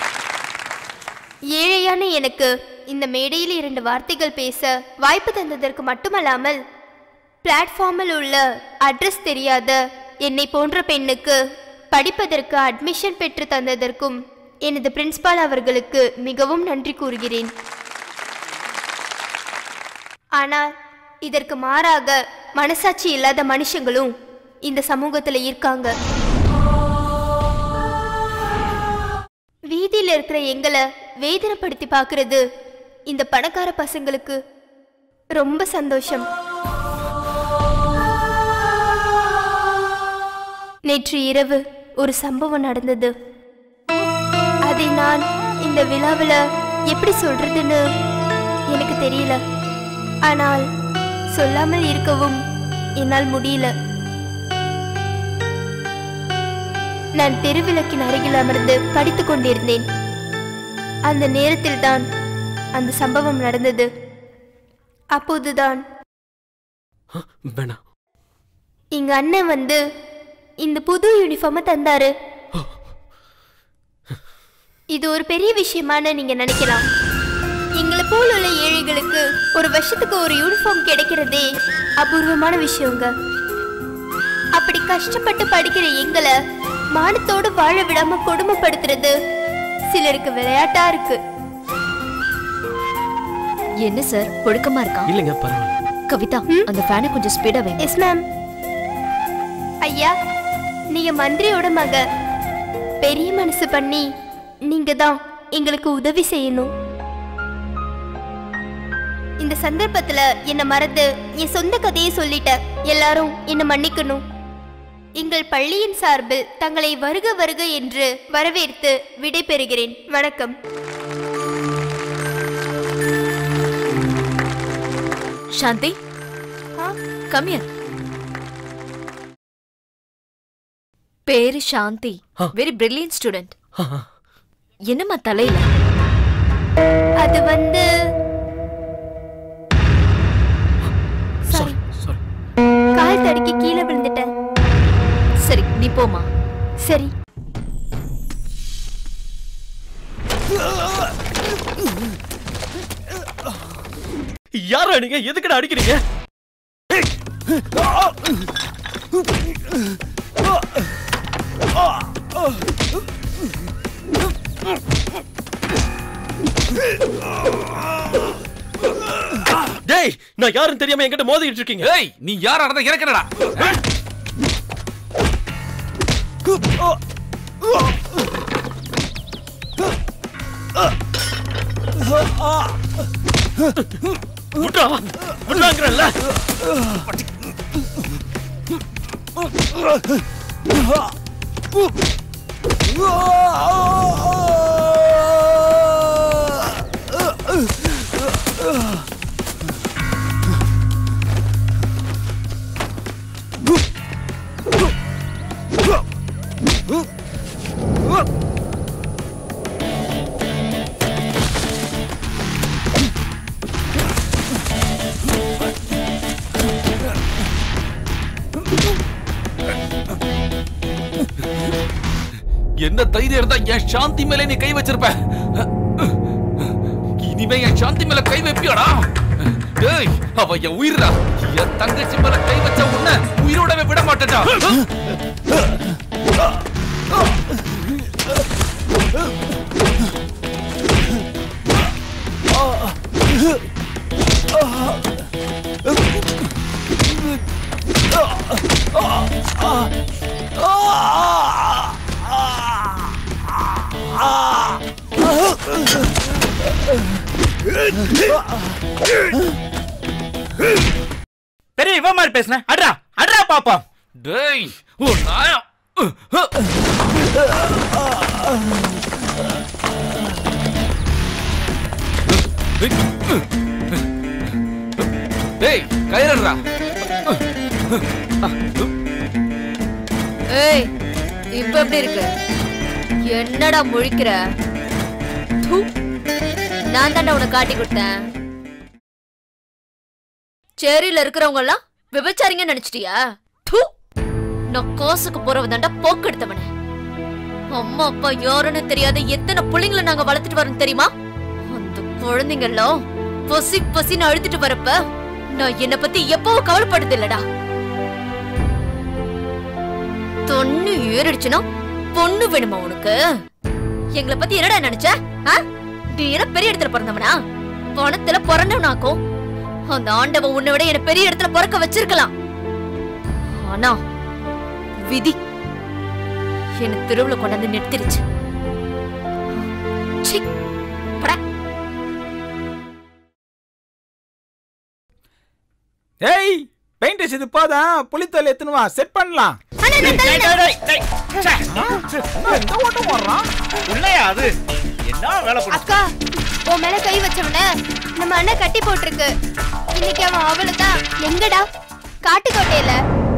ஏழையான எனக்கு இந்த மேடையில் இரண்டு வார்த்தைகள் பேச வாய்ப்பு தந்ததற்கு மட்டுமல்லாமல் பிளாட்ஃபார்மில் உள்ள அட்ரஸ் தெரியாத என்னை போன்ற பெண்ணுக்கு படிப்பதற்கு அட்மிஷன் பெற்று தந்ததற்கும் எனது பிரின்சிபால் அவர்களுக்கு மிகவும் நன்றி கூறுகிறேன். ஆனால் இதற்கு மாறாக மனசாட்சி இல்லாத மனுஷங்களும் இந்த சமூகத்துல இருக்காங்க. வீதியில் இருக்கிற எங்களை வேதனைப்படுத்தி பார்க்கறது இந்த பணக்கார பசங்களுக்கு ரொம்ப சந்தோஷம். நேற்று இரவு ஒரு சம்பவம் நடந்தது. அதை நான் இந்த விழாவில் எப்படி சொல்றதுன்னு எனக்கு தெரியல. ஆனால் சொல்லாமல் இருக்கவும் என்னால் முடியல. நான் தெருவிளக்கின் அருகில் அமர்ந்து படித்துக் கொண்டிருந்தேன். அந்த நேரத்தில் தான் அந்த சம்பவம் நடந்தது. அப்போதுதான் எங்க அண்ணன் வந்து இந்த புது யூனிஃபார்மை தந்தாரு. இது ஒரு பெரிய விஷயமான நீங்க நினைக்கலாம். எங்களை போல உள்ள ஏழைகளுக்கு ஒரு வருஷத்துக்கு ஒரு யூனிஃபார்ம் கிடைக்கிறதே அபூர்வமான விஷயங்க. அப்படி கஷ்டப்பட்டு படிக்கிற எங்களை மானத்தோடு வாழ விடாம கொடுமைப்படுத்துறது சிலருக்கு விளையாட்டா இருக்கு. என்ன சார் புழுக்கமா இருக்கா? இல்லங்க பரவாயில்ல. கவிதா அந்த ஃபேனை கொஞ்சம் ஸ்பீடா வைங்க. Yes ma'am. ஐயா, நீங்க மந்திரியோட மக. பெரிய மனசு பண்ணி நீங்க தான் எங்களுக்கு உதவி செய்யணும். இந்த சந்தர்ப்பத்துல என்ன மறந்து என் சொந்த கதையை சொல்லிட்ட எல்லாரும் என்ன மன்னிக்கணும். எங்கள் பள்ளியின் சார்பில் தங்களை வருக வருக என்று வரவேற்று விடை பெறுகிறேன். வணக்கம். Shanti, come here. பேரு சாந்தி, வெரி பிரில்லியன்ட் ஸ்டூடெண்ட். என்னம்மா தலையில? அது வந்து சாரி கால் தடுக்கி கீழே விழுந்துட்டேன். சரி நீ போமா. சரி. யாரா நீங்க? எதுக்குடா அடிக்கிறீங்க? டேய், நான் யாரும் தெரியாம என்கிட்ட மோதிட்டு இருக்கீங்க. ஏய், நீ யாரா இருந்தா இறக்கறடா. விட்றா, விட்றாங்கறல்ல. என்ன தைரியம் இருந்தா என் சாந்தி மேல நீ கை வச்சிருப்ப. இனிமே என் சாந்தி மேல கை வைப்பியாடா? டேய், அவ என் உயிரா. என் தங்கச்சி மேல கை வச்ச உன்னை உயிரோடவே விட மாட்டேடா. பெரிய இவன் மாதிரி பேசுன. அட்ரா அட்ரா பாப்பா. டேய், ஓ நாயா. டேய், கயிறடா. ஏய், இப்ப எப்படி இருக்கு? என்னடா முழிக்கிற? நான் தானே உனக்கு காட்டி கொடுத்தேன். சேரியில இருக்கிறவங்க எல்லாம் விபச்சாரிங்க நினைச்சிட்டியா? நான் காசுக்கு போறவ தாண்டா போக்கு எடுத்தவனே. அம்மா அப்பா யாருன்னு தெரியாத எத்தனை பிள்ளைங்களை நாங்க வளர்த்துட்டு வரோம் தெரியுமா? அந்த குழந்தைங்க எல்லாம் பசி பசின்னு அழுத்திட்டு வரப்ப நான் என்ன பத்தி எப்பவும் கவலைப்படுது இல்லடா. தொன்னு ஏறிடுச்சுன்னா பொண்ணு வேணுமா உனக்கு? எங்களை பத்தி என்னடா நினைச்ச? நீ என்ன பெரிய இடத்துல பிறந்தவனா? பணத்துல பிறந்தவனாக்கும். அந்த ஆண்டவன் உன்னை விட என்ன பெரிய இடத்துல பிறக்க வச்சிருக்கலாம். ஆனா விதி என்ன தெருவுல கொண்டாந்து நிறுத்திருச்சு. சீ, போடா. ஏய் பெயிண்ட் இது போதான், புளித்தோல் எத்தனை வா செட் பண்ணலாம். இந்த ஓட்டம் வர்றான் உள்ளயா அது என்ன வேலை பண்ணு. அக்கா உன் மேல கை வச்சவன நம்ம அண்ணன் கட்டி போட்டிருக்கு. இன்னைக்கு அவன் அவளுதான். எங்கடா? காட்டுக்கோட்டையில.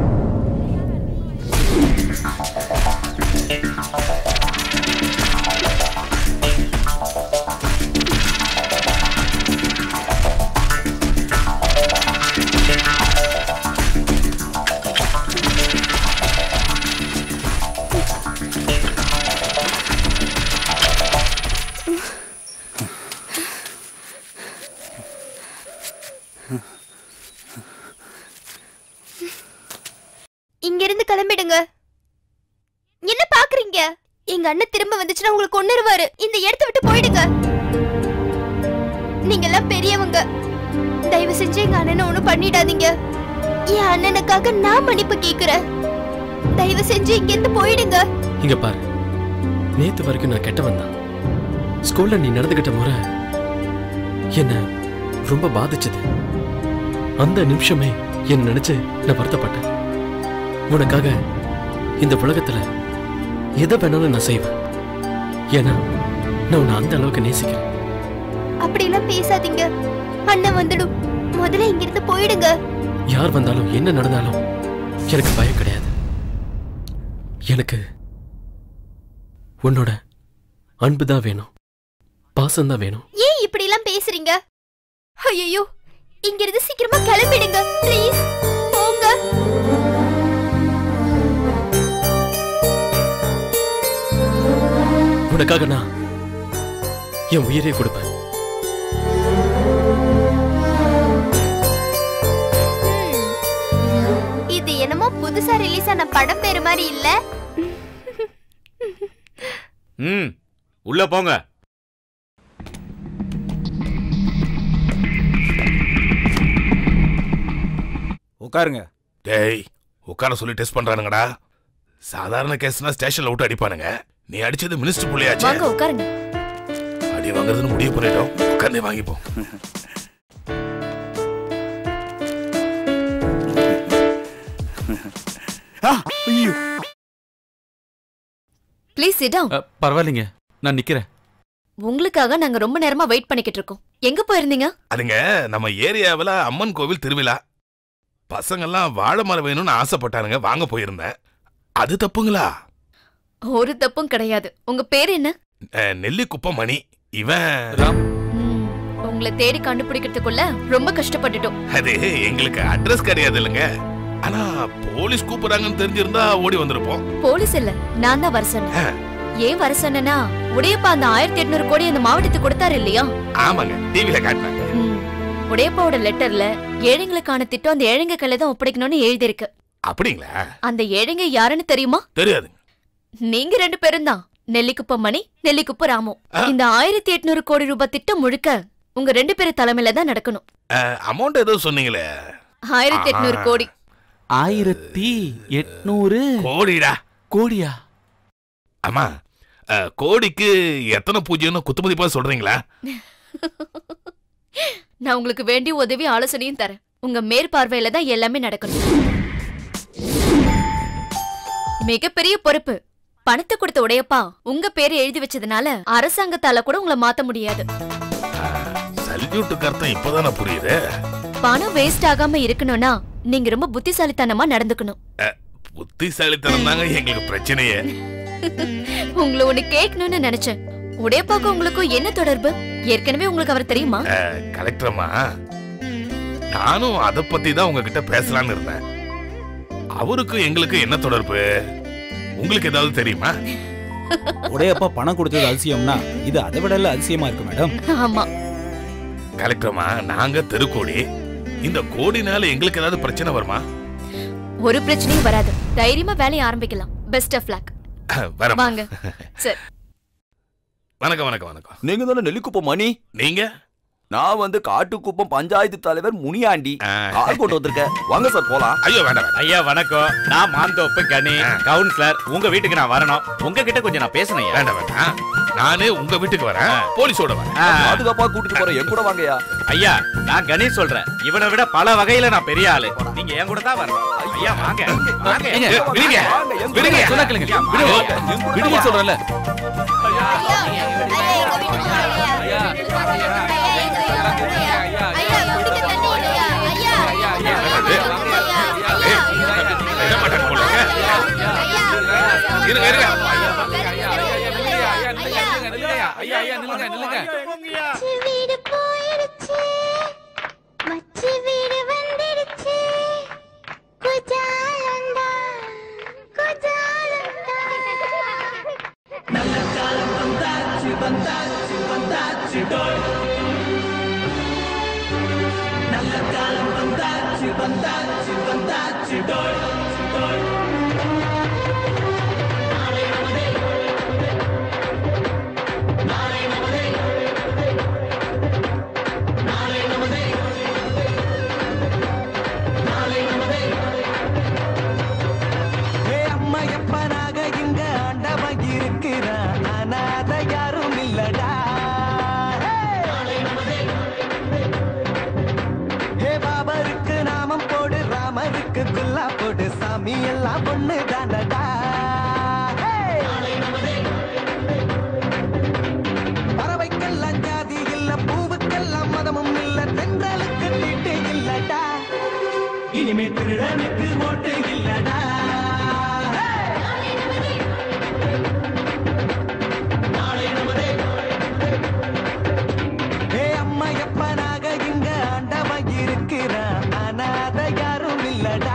இங்க இருந்து கிளம்பிடுங்க. என்ன பாக்குறீங்க? எங்க அண்ணன் திரும்ப வந்துச்சுன்னா உங்களுக்கு கொன்னுருவாரு. இந்த இடத்தை விட்டு போயிடுங்க. நீங்க எல்லாம் பெரியவங்க, தயவு செஞ்சு எங்க அண்ணனை ஒண்ணும் பண்ணிடாதீங்க. என் அண்ணனுக்காக நான் மன்னிப்பு கேக்குறேன். தயவு செஞ்சு இங்க இருந்து போயிடுங்க. இங்க பாரு, நேத்து வரைக்கும் நான் கெட்டவன் தான். ஸ்கூல்ல நீ நடந்துகிட்ட முறை என்ன ரொம்ப பாதிச்சது. அந்த நிமிஷமே என்ன நினைச்சு நான் வருத்தப்பட்டேன். உனக்காக இந்த உலகத்துல எதை வேணாலும் நான் செய்வேன். ஏன்னா நான் உன்னை அந்த அளவுக்கு நேசிக்கிறேன். அப்படி எல்லாம் பேசாதீங்க. அண்ணன் வந்துடும். முதல்ல இங்க இருந்து போயிடுங்க. யார் வந்தாலும் என்ன நடந்தாலும் எனக்கு பயம் கிடையாது. எனக்கு உன்னோட அன்புதான் வேணும், பாசம்தான் வேணும். ஏன் இப்படி எல்லாம் பேசுறீங்க? ஐயோ, இங்க இருந்து சீக்கிரமா கிளம்பிடுங்க ப்ளீஸ். போங்க. உனக்காக நான் என் உயிரை கொடுப்பேன். இது என்னமோ புதுசா ரிலீஸ் ஆன படம் பேரு மாதிரி இல்ல? ம், உள்ள போங்க. உட்காருங்க. டேய், உட்கார சொல்லி டெஸ்ட் பண்றானுங்கடா. சாதாரண கேஸ்னா ஸ்டேஷன்ல விட்டு அடிப்பானுங்க. நீ அடிச்சது மினிஸ்டர் புள்ளையாச்சே. வாங்க உட்காருங்க. அடி வாங்குறதுன்னு முடிவு பண்ணிட்டோம். உட்கார்ந்தே வாங்கிப்போம். Please sit down. பரவாயில்லைங்க, நான் நிக்கிறேன். உங்களுக்காக நாங்க ரொம்ப நேரமா வெயிட் பண்ணிக்கிட்டு இருக்கோம். எங்க போயிருந்தீங்க? அதுங்க நம்ம ஏரியாவுல அம்மன் கோவில் திருவிழா. பசங்கெல்லாம் வாழை மரம் வேணும்னு ஆசைப்பட்டானுங்க, வாங்க போயிருந்தேன். அது தப்புங்களா? ஒரு தப்பும் கிடையாது. உங்க பேர் என்ன? நெல்லிக்குப்பம் மணி. இவன் ம், உங்களை தேடி கண்டுபிடிக்கிறதுக்குள்ள ரொம்ப கஷ்டப்பட்டுட்டோம். அது எங்களுக்கு அட்ரஸ் கிடையாது இல்லைங்க. ஆனா போலீஸ் கூப்பிடுறாங்கன்னு தெரிஞ்சிருந்தா ஓடி வந்திருப்போம். போலீஸ் இல்ல, நான் தான் வர சொன்னேன். ஏன் வர சொன்னா, உடையப்பா அந்த ஆயிரத்தி எட்நூறு கோடி அந்த மாவட்டத்துக்கு கொடுத்தாரு இல்லையா? ஆமாங்க, டிவில காட்டினாங்க. உடையப்பாவோட லெட்டர்ல ஏழைங்களுக்கான திட்டம் அந்த ஏழைங்க கையில தான் ஒப்படைக்கணும்னு எழுதி இருக்கு. அப்படிங்களா? அந்த ஏழைங்க யாருன்னு தெரியுமா? தெரியாது. நீங்க ரெண்டு பேரும் தான், நெல்லிக்குப்பம் மணி, நெல்லிக்குப்பம் ராமு. இந்த ஆயிரத்தி எட்நூறு கோடி ரூபாய் திட்டம் முழுக்க உங்க ரெண்டு பேரு தலைமையில தான் நடக்கணும். அமௌண்ட் ஏதோ சொன்னீங்களே? ஆயிரத்தி எட்நூறு கோடி. ஆயிரத்தி எட்நூறு கோடிடா. கோடியா? ஆமா. கோடிக்கு எத்தனை பூஜ்ஜியம்னு குத்துமதிப்பா சொல்றீங்களா? நான் உங்களுக்கு வேண்டிய உதவி ஆலோசனையும் தரேன். உங்க மேற்பார்வையில தான் எல்லாமே நடக்கணும். மிகப்பெரிய பொறுப்பு. பணத்தை கொடுத்த உடையப்பா உங்க பேரை எழுதி வச்சதுனால அரசாங்கத்தால கூட உங்களை மாத்த முடியாது. சல்யூட்டுக்கு அர்த்தம் இப்பதானே புரியுது. பணம் வேஸ்ட் ஆகாம இருக்கணும்னா நீங்க ரொம்ப புத்திசாலித்தனமா நடந்துக்கணும். புத்திசாலித்தனம் தாங்க எங்களுக்கு பிரச்சனையே. உங்களை ஒண்ணு கேட்கணும்னு நினைச்சேன். உடையப்பாக்கும் உங்களுக்கும் என்ன தொடர்பு? ஏற்கனவே உங்களுக்கு அவர் தெரியுமா? கலெக்டர்மா, நானும் அத பத்தி தான் உங்ககிட்ட பேசலான்னு இருந்தேன். அவருக்கு எங்களுக்கு என்ன தொடர்பு? உங்களுக்கு ஏதாவது தெரியுமா? உடையப்பா பணம் கொடுத்தது அதிசயம்னா இது அதை விட அதிசயமா இருக்கு மேடம். ஆமா கலெக்டர்மா, நாங்க தெருக்கோடி. இந்த கோடினால எங்களுக்கு ஏதாவது பிரச்சனை வருமா? ஒரு பிரச்சனையும் வராது. தைரியமா வேலையை ஆரம்பிக்கலாம். Best of luck. வாங்க. சரி. வணக்கம் வணக்கம் வணக்கம். நீங்க தானே நெல்லிக்குப்பம் மணி? நீங்க? நான் வந்து காட்டுக்குப்பம் பஞ்சாயத்து தலைவர் முனியாண்டி. கார் கொண்டு வந்திருக்கேன். வாங்க சார் போலாம். ஐயோ வேண்டாம். ஐயா வணக்கம். நான் மாந்தோப்பு கனி கவுன்சிலர். உங்க வீட்டுக்கு நான் வரணும். உங்ககிட்ட கொஞ்சம் நான் பேசணும். வேண்டாம் வேண்டாம். நானே உங்க வீட்டுக்கு வரேன். போலீஸோட வரேன். பாதுகாப்பா கூட்டிட்டு போறேன். என் கூட வாங்கயா. ஐயா நான் கணேஷ் சொல்றேன். இவனை விட பல வகையில நான் பெரிய ஆளு. நீங்க என் கூட தான் வரணும். ஐயா வாங்க. வாங்க. விடுங்க. விடுங்க. சொன்னா கேளுங்க. விடுங்க. விடுங்க சொல்றேன்ல. ஐயா ஐயா எங்க வீட்டுக்கு வாங்க. ஐயா ஐயா குடிக்க தண்ணி இல்லையா? ஐயா ஐயா இருங்க இருங்க. ஐயா ஐயா நில்லுங்க நில்லுங்க. வீடு போயிடுச்சு. மச்சி வீடு வந்துடுச்சு. குஜாலண்டா குஜாலண்டா. நல்ல காலம் வந்தாச்சு வந்தாச்சு வந்தாச்சு டோய். நல்ல காலம் வந்தாச்சு வந்தாச்சு வந்தாச்சு டோய் டோய். சாமி எல்லாம் பொண்ணு தானடா. பறவைக்கெல்லாம் ஜாதி இல்ல, பூவுக்கெல்லாம் மதமும் இல்ல, தென்றலுக்கு தீட்டு இல்லடா. இனிமே திருடனுக்கு ஓட்டு இல்லடா. ஏ அம்மா எப்பனாக இங்க ஆண்டவன் இருக்கிறான். அனாத யாரும் இல்லடா.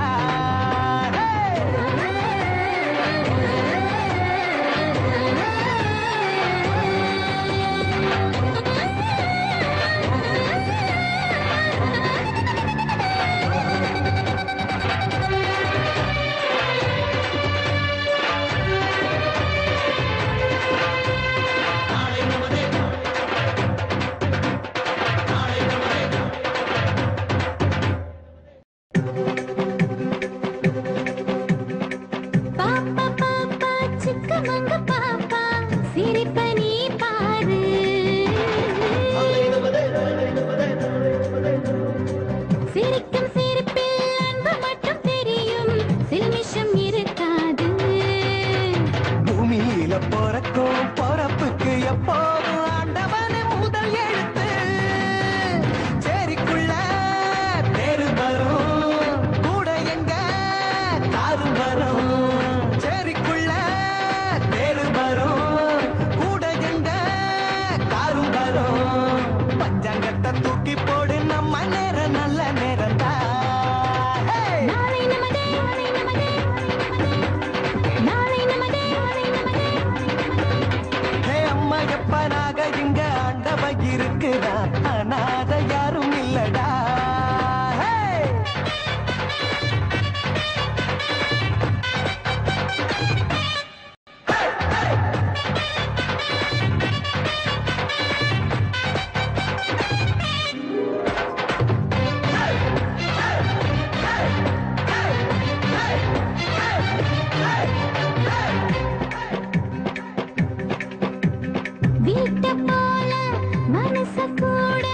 வீட்டை போல மனச கூட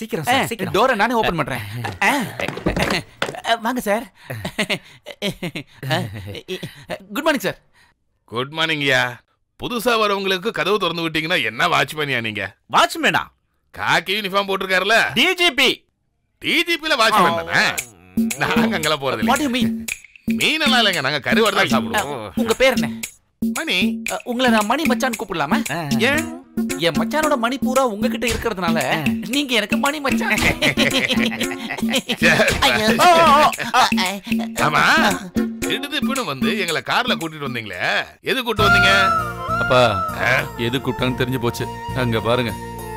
சீக்கிரம் சார் சீக்கிரம் டோரை நானே ஓபன் பண்றேன் வாங்க sir good morning sir good மார்னிங்யா புதுசா வரவங்களுக்கு கதவு திறந்து விட்டீங்கன்னா என்ன வாட்ச்மேனியா நீங்க வாட்ச்மேனா காக்கி யூனிஃபார்ம் போட்டிருக்காருல டிஜிபி டிஜிபில வாட்ச்மேன் தானே நாங்க அங்கெல்லாம் போறது இல்ல வாட் யூ மீன் மீனெல்லாம் இல்லைங்க நாங்க கருவாடு தான் சாப்பிடுவோம் உங்க பேர் என்ன மணி உங்களை நான் மணி மச்சான் கூப்பிடலாமா ஏன் என் மச்சானோட மணி பூரா உங்ககிட்ட இருக்கிறதுனால நீங்க எனக்கு மணி மச்சான் ஆமா திடுதிப்புன்னு வந்து எங்களை கார்ல கூட்டிட்டு வந்தீங்களே எது கூட்டு வந்தீங்க அப்பா எது கூப்பிட்டான்னு தெரிஞ்சு போச்சு அங்க பாருங்க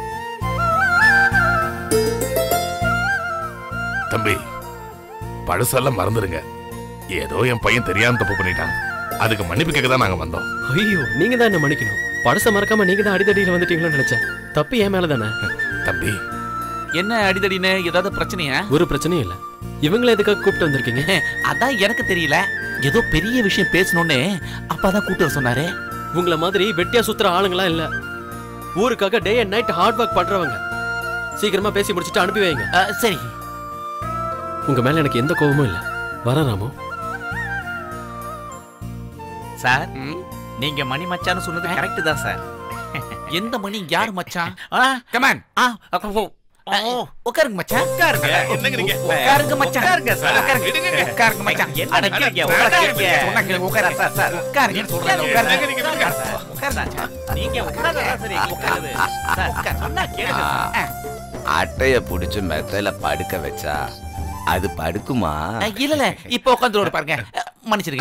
தம்பி பழசெல்லாம் மறந்துருங்க ஏதோ என் பையன் தெரியாம தப்பு பண்ணிட்டான் அதுக்கு மன்னிப்பு கேட்க தான் நாங்க வந்தோம் ஐயோ நீங்க தான் என்ன மன்னிக்கணும் பழச மறக்காம நீங்க தான் அடிதடியில வந்துட்டீங்களோன்னு நினைச்சேன் தப்பு ஏன் மேல தானே தம்பி என்ன அடிதடின்னு ஏதாவது பிரச்சனையா ஒரு பிரச்சனையும் இல்ல இவங்களை எதுக்காக கூப்பிட்டு வந்திருக்கீங்க அதான் எனக்கு தெரியல ஏதோ பெரிய விஷயம் பேசணும்னு அப்பாதான் கூப்பிட்டு வர சொன்னாரு உங்களை மாதிரி வெட்டியா சுத்துற ஆளுங்களா இல்ல ஊருக்காக day and night hard work பண்றவங்க சீக்கிரமா பேசி முடிச்சுட்டு அனுப்பி வைங்க சரி உங்க மேல எனக்கு எந்த கோபமும் இல்ல வர ராமு சார் நீங்க மணி மச்சான்னு சொன்னது கரெக்ட் தான் சார் எந்த மணி யார் மச்சான் கமான் உட்காருங்க மச்சான் உட்காருங்க என்னங்க நீங்க உட்காருங்க மச்சான் உட்காருங்க சார் உட்காருங்க உட்காருங்க மச்சான் என்ன நிக்கிறீங்க உட்காருங்க சொன்னாங்க உட்காருங்க சார் சார் உட்காருங்க சொல்றேன் உட்காருங்க நீங்க உட்காருங்க நீங்க உட்காருங்க சரி உட்காருங்க சார் சொன்னா கேளுங்க அட்டைய புடிச்சு மெத்தையில படுக்க வச்சா அது படுக்குமா இல்ல இல்ல இப்ப உட்கார்ந்து பாருங்க மன்னிச்சிருங்க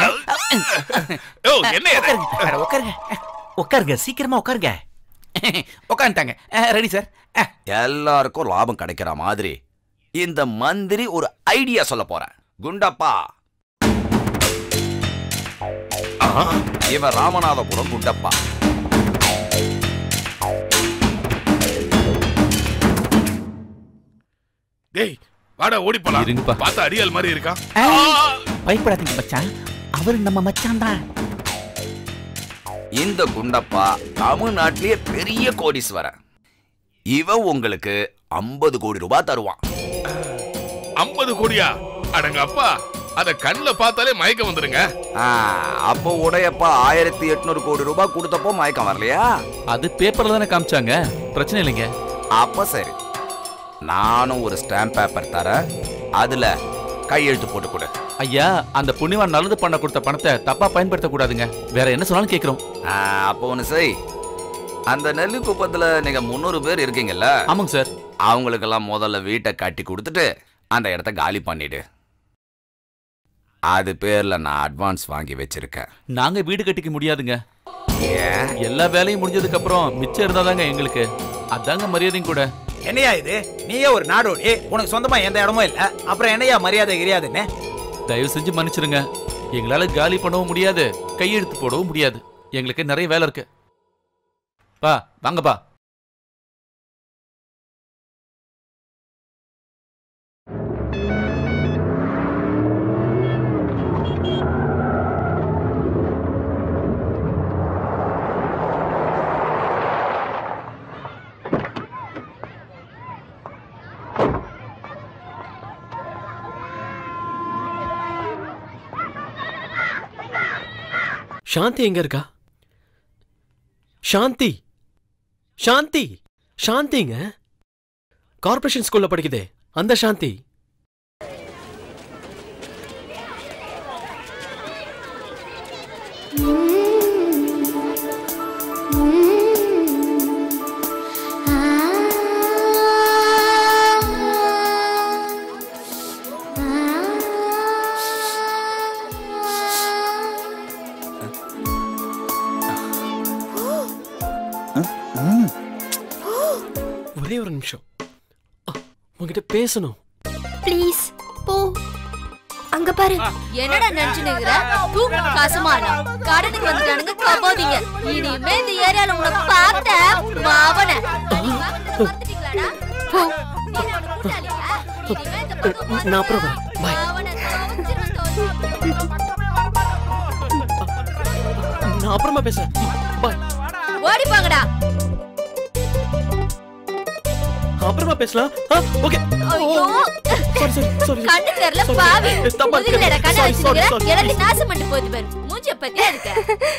என்ன உட்காருங்க உட்காருங்க சீக்கிரமா உட்காருங்க உட்காந்துட்டாங்க ரெடி சார் எல்லாருக்கும் லாபம் கிடைக்கிற மாதிரி இந்த மந்திரி ஒரு ஐடியா சொல்ல போறேன் குண்டப்பா இவன் ராமநாதபுரம் குண்டப்பா டேய் வாடா ஓடி போலாம் இருங்கப்பா பார்த்தா அடியால் மாதிரி இருக்கா பயப்படாதீங்க மச்சான் அவரு நம்ம மச்சான் தான் இந்த குண்டப்பா தமிழ்நாட்டிலேயே பெரிய கோடீஸ்வரன் இவன் உங்களுக்கு ஐம்பது கோடி ரூபாய் தருவான் ஐம்பது கோடியா அடங்க அப்பா அத கண்ணுல பார்த்தாலே மயக்கம் வந்துருங்க அப்போ உடையப்பா ஆயிரத்தி எட்நூறு கோடி ரூபாய் கொடுத்தப்போ மயக்கம் வரலையா அது பேப்பர்ல தானே காமிச்சாங்க பிரச்சனை இல்லைங்க அப்ப சரி நானும் ஒரு ஸ்டாம்ப் பேப்பர் தரேன் அதுல கையெழுத்து போட்டு கொடு ஐயா அந்த புண்ணியவான் நல்லது பண்ண கொடுத்த பணத்தை தப்பா பயன்படுத்த கூடாதுங்க வேற என்ன சொன்னாலும் கேக்குறோம் அப்போ ஒண்ணு செய் அந்த நெல்லு குப்பத்துல நீங்க முன்னூறு பேர் இருக்கீங்கல்ல ஆமாங்க சார் அவங்களுக்கெல்லாம் முதல்ல வீட்டை கட்டி கொடுத்துட்டு அந்த இடத்த காலி பண்ணிடு அது பேர்ல நான் அட்வான்ஸ் வாங்கி வச்சிருக்கேன் நாங்க வீடு கட்டிக்க முடியாதுங்க ஏன் எல்லா வேலையும் முடிஞ்சதுக்கு அப்புறம் மிச்சம் இருந்தாதாங்க எங்களுக்கு அதாங்க மரியாதையும் கூட என்னையா இது நீயே ஒரு நாடோடி உனக்கு சொந்தமா எந்த இடமும் இல்ல அப்புறம் என்னையா மரியாதை கிடையாதுன்னு தயவு செஞ்சு மன்னிச்சிருங்க எங்களால காலி பண்ணவும் முடியாது கையெழுத்து போடவும் முடியாது எங்களுக்கு நிறைய வேலை இருக்கு பா வாங்கப்பா சாந்தி எங்க இருக்கா சாந்தி சாந்தி சாந்திங்க கார்ப்பரேஷன் ஸ்கூல்ல படிக்குதே அந்த சாந்தி ஒரே ஒரு நிமிஷம் உங்ககிட்ட பேசணும் ப்ளீஸ் போ அங்க பாரு என்னடா நினைச்சுனுங்கற தூக்கு காசுமானா கடனுக்கு வந்துட்டானுங்க கபோதிங்க இனிமே இந்த ஏரியால உன்னை பார்த்தா மாவன வந்துட்டீங்களாடா போ நான் அப்புறம் வரேன் பாய் நான் அப்புறமா பேசுறேன் பாய் ஓடி போங்கடா அப்புறமா பேசலாம். ஓகே. ஐயோ சாரி சாரி சாரி. கண்ணு தெரியல பாவி. முதுகுல கண்ணை வச்சிருக்கிற எல்லாத்தையும் நாசம் பண்ணிட்டு போகுது பாரு. மூஞ்சிய பத்தியா இருக்க.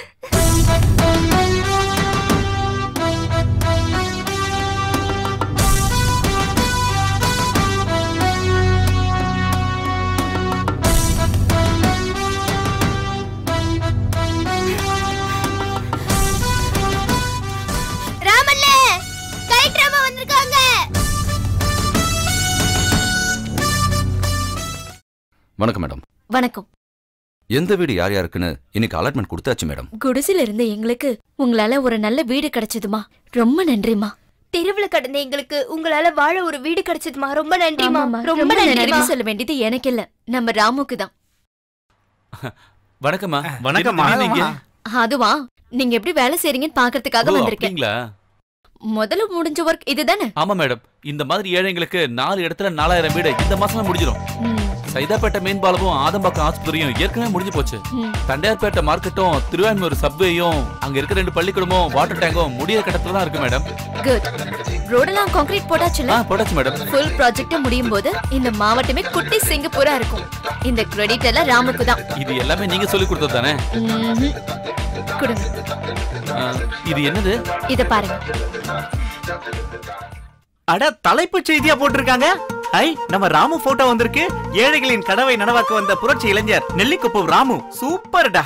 வணக்கம் மேடம். வணக்கம். எந்த வீடு யார் யாருக்குன்னு இன்னைக்கு அலாட்மெண்ட் கொடுத்தாச்சு மேடம். குடிசில இருந்த எங்களுக்கு உங்களால ஒரு நல்ல வீடு கிடைச்சதுமா. ரொம்ப நன்றிமா. தெருவுல கடந்த எங்களுக்கு உங்களால வாழ ஒரு வீடு கிடைச்சதுமா. ரொம்ப நன்றிமா. ரொம்ப நன்றி சொல்ல வேண்டியது எனக்கு இல்ல, நம்ம ராமுக்கு தான். வணக்கம்மா. வணக்கம்மா. அதுவா நீங்க எப்படி வேலை செய்றீங்கன்னு பாக்குறதுக்காக வந்திருக்கேன். அப்படிங்களா? முதல்ல முடிஞ்ச ஒர்க் இதுதானே? ஆமா மேடம். இந்த மாதிரி ஏழைங்களுக்கு நாலு இடத்துல நாலாயிரம் வீடு இந்த மாசம் முடிஞ்சிடும். சைதாப்பேட்டை மீன் பாலமும் ஆதம்பாக்கம் ஆஸ்பத்திரியும் ஏற்கனவே முடிஞ்சு போச்சு. தண்டையார்பேட்டை மார்க்கெட்டும் திருவான்மூர் சப்வேயும் அங்க இருக்க ரெண்டு பள்ளிக்கூடமும் வாட்டர் டேங்கும் முடிய கட்டத்துல தான் இருக்கு மேடம். குட். ரோடெல்லாம் கான்கிரீட் போட்டாச்சுல? ஆ போட்டாச்சு மேடம். ஃபுல் ப்ராஜெக்ட் முடியும் போது இந்த மாவட்டமே குட்டி சிங்கப்பூரா இருக்கும். இந்த கிரெடிட் எல்லாம் ராமுக்கு தான். இது எல்லாமே நீங்க சொல்லி கொடுத்தது தானே? கொடுங்க. இது என்னது? இத பாருங்க. அட தலைப்பு செய்தியா போட்டிருக்காங்க. ஐ நம்ம ராமு போட்டோ வந்திருக்கு. ஏழைகளின் கனவை நனவாக்க வந்த புரட்சி இளைஞர் நெல்லிக்குப்பு ராமு. சூப்பர்டா.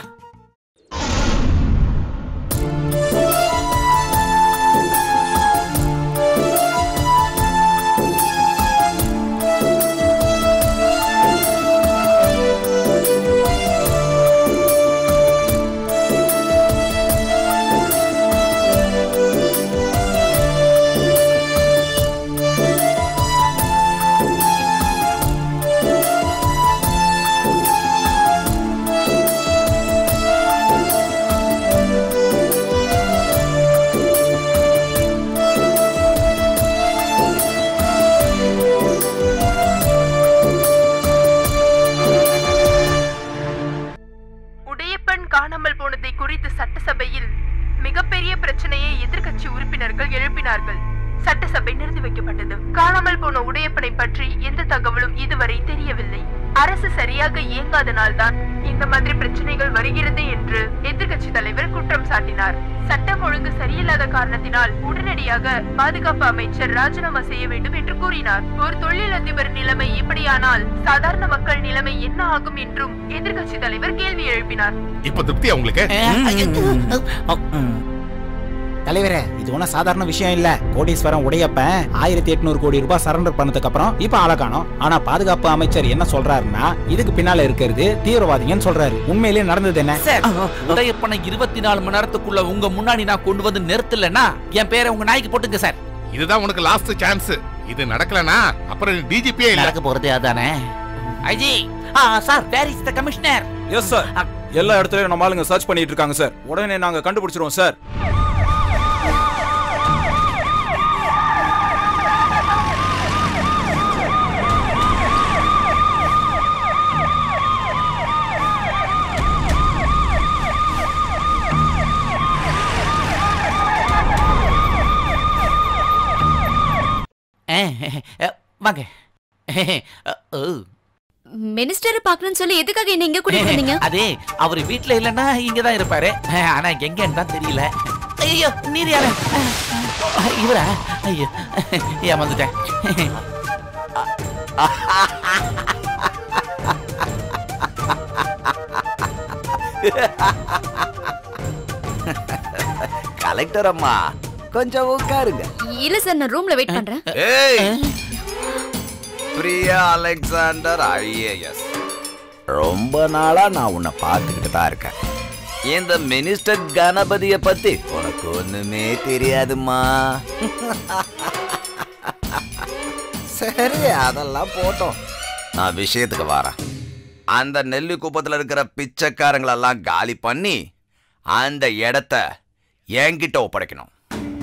காணாமல் போனதை குறித்து சட்டசபையில் மிகப்பெரிய பிரச்சனையை எதிர்க்கட்சி உறுப்பினர்கள் எழுப்பினார்கள். சட்டசபை நிறுத்தி வைக்கப்பட்டது. காணாமல் போன உடையப்பனை பற்றி எந்த தகவலும் இதுவரை தெரியவில்லை. அரசு சரியாக இயங்காதனால் தான் இந்த மாதிரி பிரச்சனைகள் வருகிறது என்று எதிர்க்கட்சி தலைவர் குற்றம் சாட்டினார். சட்டம் ஒழுங்கு சரியில்லாத காரணத்தினால் உடனடியாக பாதுகாப்பு அமைச்சர் ராஜினாமா செய்ய வேண்டும் என்று கூறினார். ஒரு தொழிலதிபர் நிலைமை இப்படியானால் சாதாரண மக்கள் நிலைமை என்ன ஆகும் என்றும் எதிர்க்கட்சி தலைவர் கேள்வி எழுப்பினார். இப்ப திருப்தியா உங்களுக்கு? தலைவரே, இது ஒன்னும் சாதாரண விஷயம் இல்ல. கோடீஸ்வரன் உடையப்பன் ஆயிரத்தி எட்நூறு கோடி ரூபாய் சரண்டர் பண்ணதுக்கு அப்புறம் இப்ப ஆள காணோம். ஆனா பாதுகாப்பு அமைச்சர் என்ன சொல்றாருன்னா இதுக்கு பின்னால இருக்கிறது தீவிரவாதிகன்னு சொல்றாரு. உண்மையிலேயே நடந்தது என்ன? உடையப்பனை இருபத்தி நாலு மணி நேரத்துக்குள்ள உங்க முன்னாடி நான் கொண்டு வந்து நிறுத்தலன்னா என் பேரை உங்க நாய்க்கு போட்டுங்க சார். இதுதான் உனக்கு லாஸ்ட் சான்ஸ். இது நடக்கலனா அப்புறம் டிஜிபியே இல்ல. நடக்க போறது அதானே. IG sir, where is the commissioner? Yes sir, எல்லா இடத்துலயும் நம்ம ஆளுங்க சர்ச் பண்ணிட்டு இருக்காங்க சார். உடனே நாங்க கண்டுபிடிச்சிருவோம் சார். வாங்க. மினிஸ்டர் பார்க்கணும்னு சொல்லி எதுக்காக என்ன இங்க கூட்டிட்டு வந்தீங்க? அதே அவர் வீட்ல இல்லன்னா இங்க தான் இருப்பாரு. ஆனா எங்கன்னு தான் தெரியல. ஐயோ நீர் யார? இவரா? ஐயோ ஏமாந்துட்டேன். கலெக்டர் அம்மா கொஞ்சம் உட்காருங்க. இல்ல சார், நான் ரூம்ல வெயிட் பண்றேன். ஏய் பிரியா அலெக்சாண்டர் ஐஏஎஸ், ரொம்ப நாளா நான் உன்னை பார்த்துக்கிட்டு தான் இருக்கேன். இந்த மினிஸ்டர் கணபதிய பத்தி உனக்கு ஒண்ணுமே தெரியாதுமா. சரி, அதெல்லாம் போட்டோம். நான் விஷயத்துக்கு வரேன். அந்த நெல்லி குப்பத்துல இருக்கிற பிச்சைக்காரங்களெல்லாம் காலி பண்ணி அந்த இடத்த என்கிட்ட ஒப்படைக்கணும்.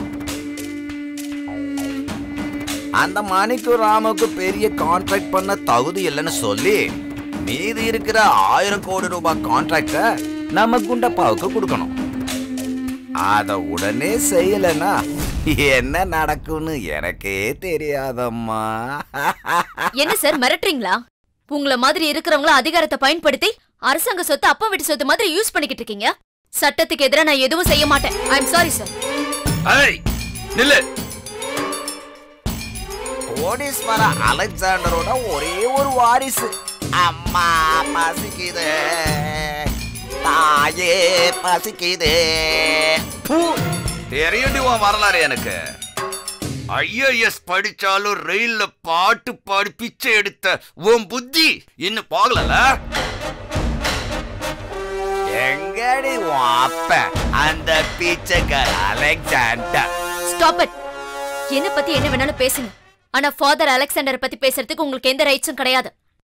அந்த மணிக்கு ராமுக்கு பெரிய கான்ட்ராக்ட் பண்ண தகுதி இல்லைன்னு சொல்லி மீதி இருக்கிற ஆயிரம் கோடி ரூபாய் கான்ட்ராக்ட நம்ம குண்டப்பாவுக்கு கொடுக்கணும். அத உடனே செய்யலன்னா என்ன நடக்கும்னு எனக்கே தெரியாதம்மா. என்ன சார் மிரட்டுறீங்களா? உங்கள மாதிரி இருக்கிறவங்கள அதிகாரத்தை பயன்படுத்தி அரசாங்க சொத்து அப்பா வீட்டு சொத்து மாதிரி யூஸ் பண்ணிக்கிட்டு இருக்கீங்க. சட்டத்துக்கு எதிராக நான் எதுவும் செய்ய மாட்டேன். I am sorry sir. ஏய் நில்லு. கோடீஸ்வர அலெக்சாண்டரோட ஒரே ஒரு வாரிசு. அம்மா பசிக்குது, தாயே பசிக்குது. தெரியுது உன் வரலாறு எனக்கு. ஐஏஎஸ் படிச்சாலும் ரயில்ல பாட்டு பாடி பிச்சை எடுத்த உன் புத்தி இன்னும் போகல. எங்கடி உன் அப்ப அந்த பிச்சைக்கார அலெக்சாண்டர்? Stop it. என்ன பத்தி என்ன வேணாலும் பேசுங்க. ஆனா ஃபாதர் அலெக்சாண்டர் பத்தி பேசுறதுக்கு உங்களுக்கு எந்த ரைட்ஸும் கிடையாது.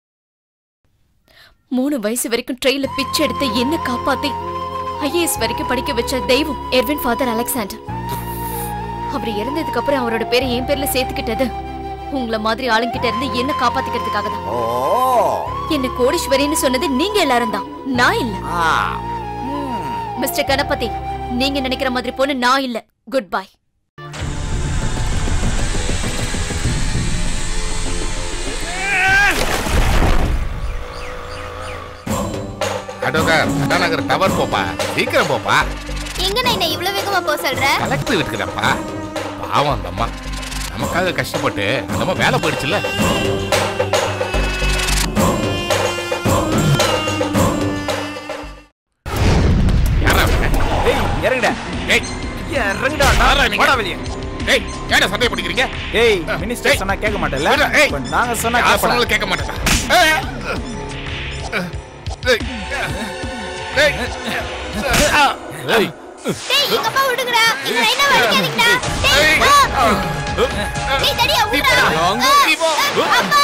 மூணு வயசு வரைக்கும் ட்ரெயின்ல பிச்சை எடுத்து என்ன காப்பாத்தி ஐஏஎஸ் வரைக்கும் படிக்க வச்ச தெய்வம் எர்வின் ஃபாதர் அலெக்சாண்டர். அவர் இறந்ததுக்கு அப்புறம் அவரோட பேரை என் பேர்ல சேர்த்துக்கிட்டது உங்கள மாதிரி ஆளுங்கிட்ட இருந்து என்ன காப்பாத்திக்கிறதுக்காக தான். என்ன கோடீஸ்வரின்னு சொன்னது நீங்க எல்லாரும் தான், நான் இல்ல. மிஸ்டர் கணபதி, நீங்க நினைக்கிற மாதிரி பொண்ணு நான் இல்ல. Good bye. அடோகர் டவர் போப்பா, சீக்கிரம் போப்பா. எங்க நான் இவ்வளவு வேகமா போக சொல்ற? கலெக்டர் இருக்குதப்பா. பாவம் அந்த அம்மா நமக்காக கஷ்டப்பட்டு அந்த அம்மா வேலை போயிடுச்சுல்ல. இறங்குடா. ஏய் இறங்குடா. போடா வெளிய. ஏய் ஏன்டா சண்டை பிடிக்கிறீங்க? ஏய் மினிஸ்டர் சொன்னா கேட்க மாட்டேல்ல. நாங்க சொன்னா கேட்க கேட்க மாட்டேன். ஏய் ஏய் ஏய் டேய் எங்க அப்பா விடுங்கடா. இந்த லைனா வலிக்காதீங்கடா. டேய் டேய் தடியா விடுடா. அப்பா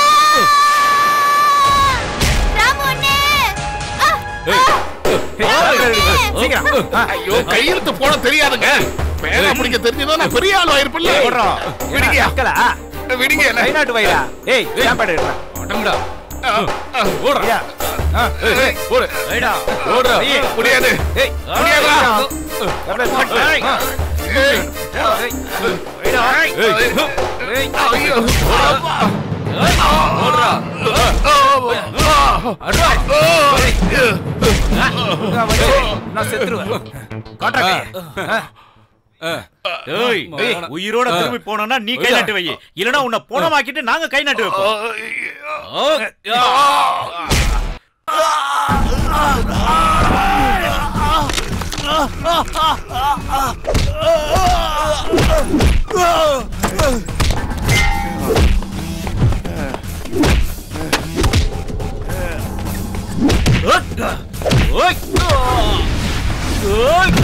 ராமு அண்ணே. சீக்கிரம். ஐயோ கையெழுத்து போட தெரியாதுங்க. பேனா பிடிக்க தெரிஞ்சதோ நான் பெரிய ஆள் ஆயிருப்பல்ல. விடுங்க அக்கலா. விடுங்க கை நாட்டு வைடா. ஏய் சாப்பாடு எடுடா. ஓடுங்கடா. ஓடுடா. ஏய் ஓடு. வைடா. ஓடுடா. முடியாது. ஏய் முடியாதுடா. ஏய் ஏய் வைடா. ஏய் ஐயோ. ஓடுடா. அடடா. நான் செத்துருவேன். காட்டா. ஏய் உயிரோட திரும்பி போனோம்னா நீ கை நாட்டு வை. இல்லனா உன்னை போனமாக்கிட்டு நாங்க கை நாட்டு வைப்போம். ஓய் ஓய்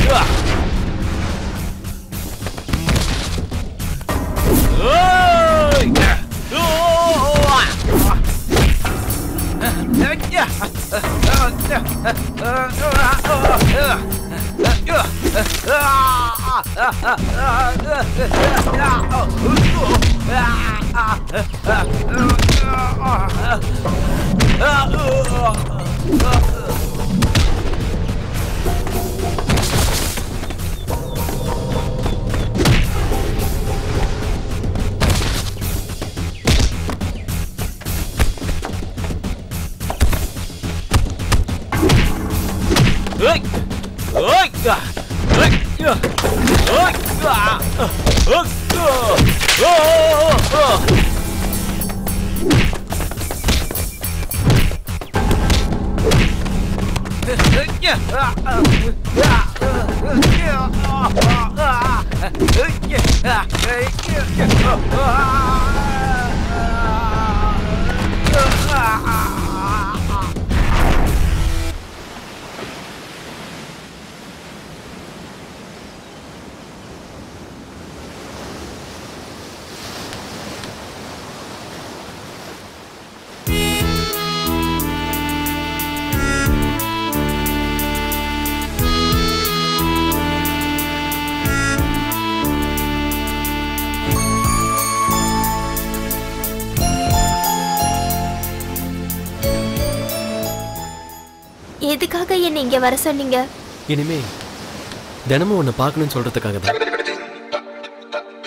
எதுக்காக என்ன இங்க வர சொன்னீங்க? இனிமே தினமும் உன்னை பார்க்கணும்னு சொல்றதுக்காக தான்.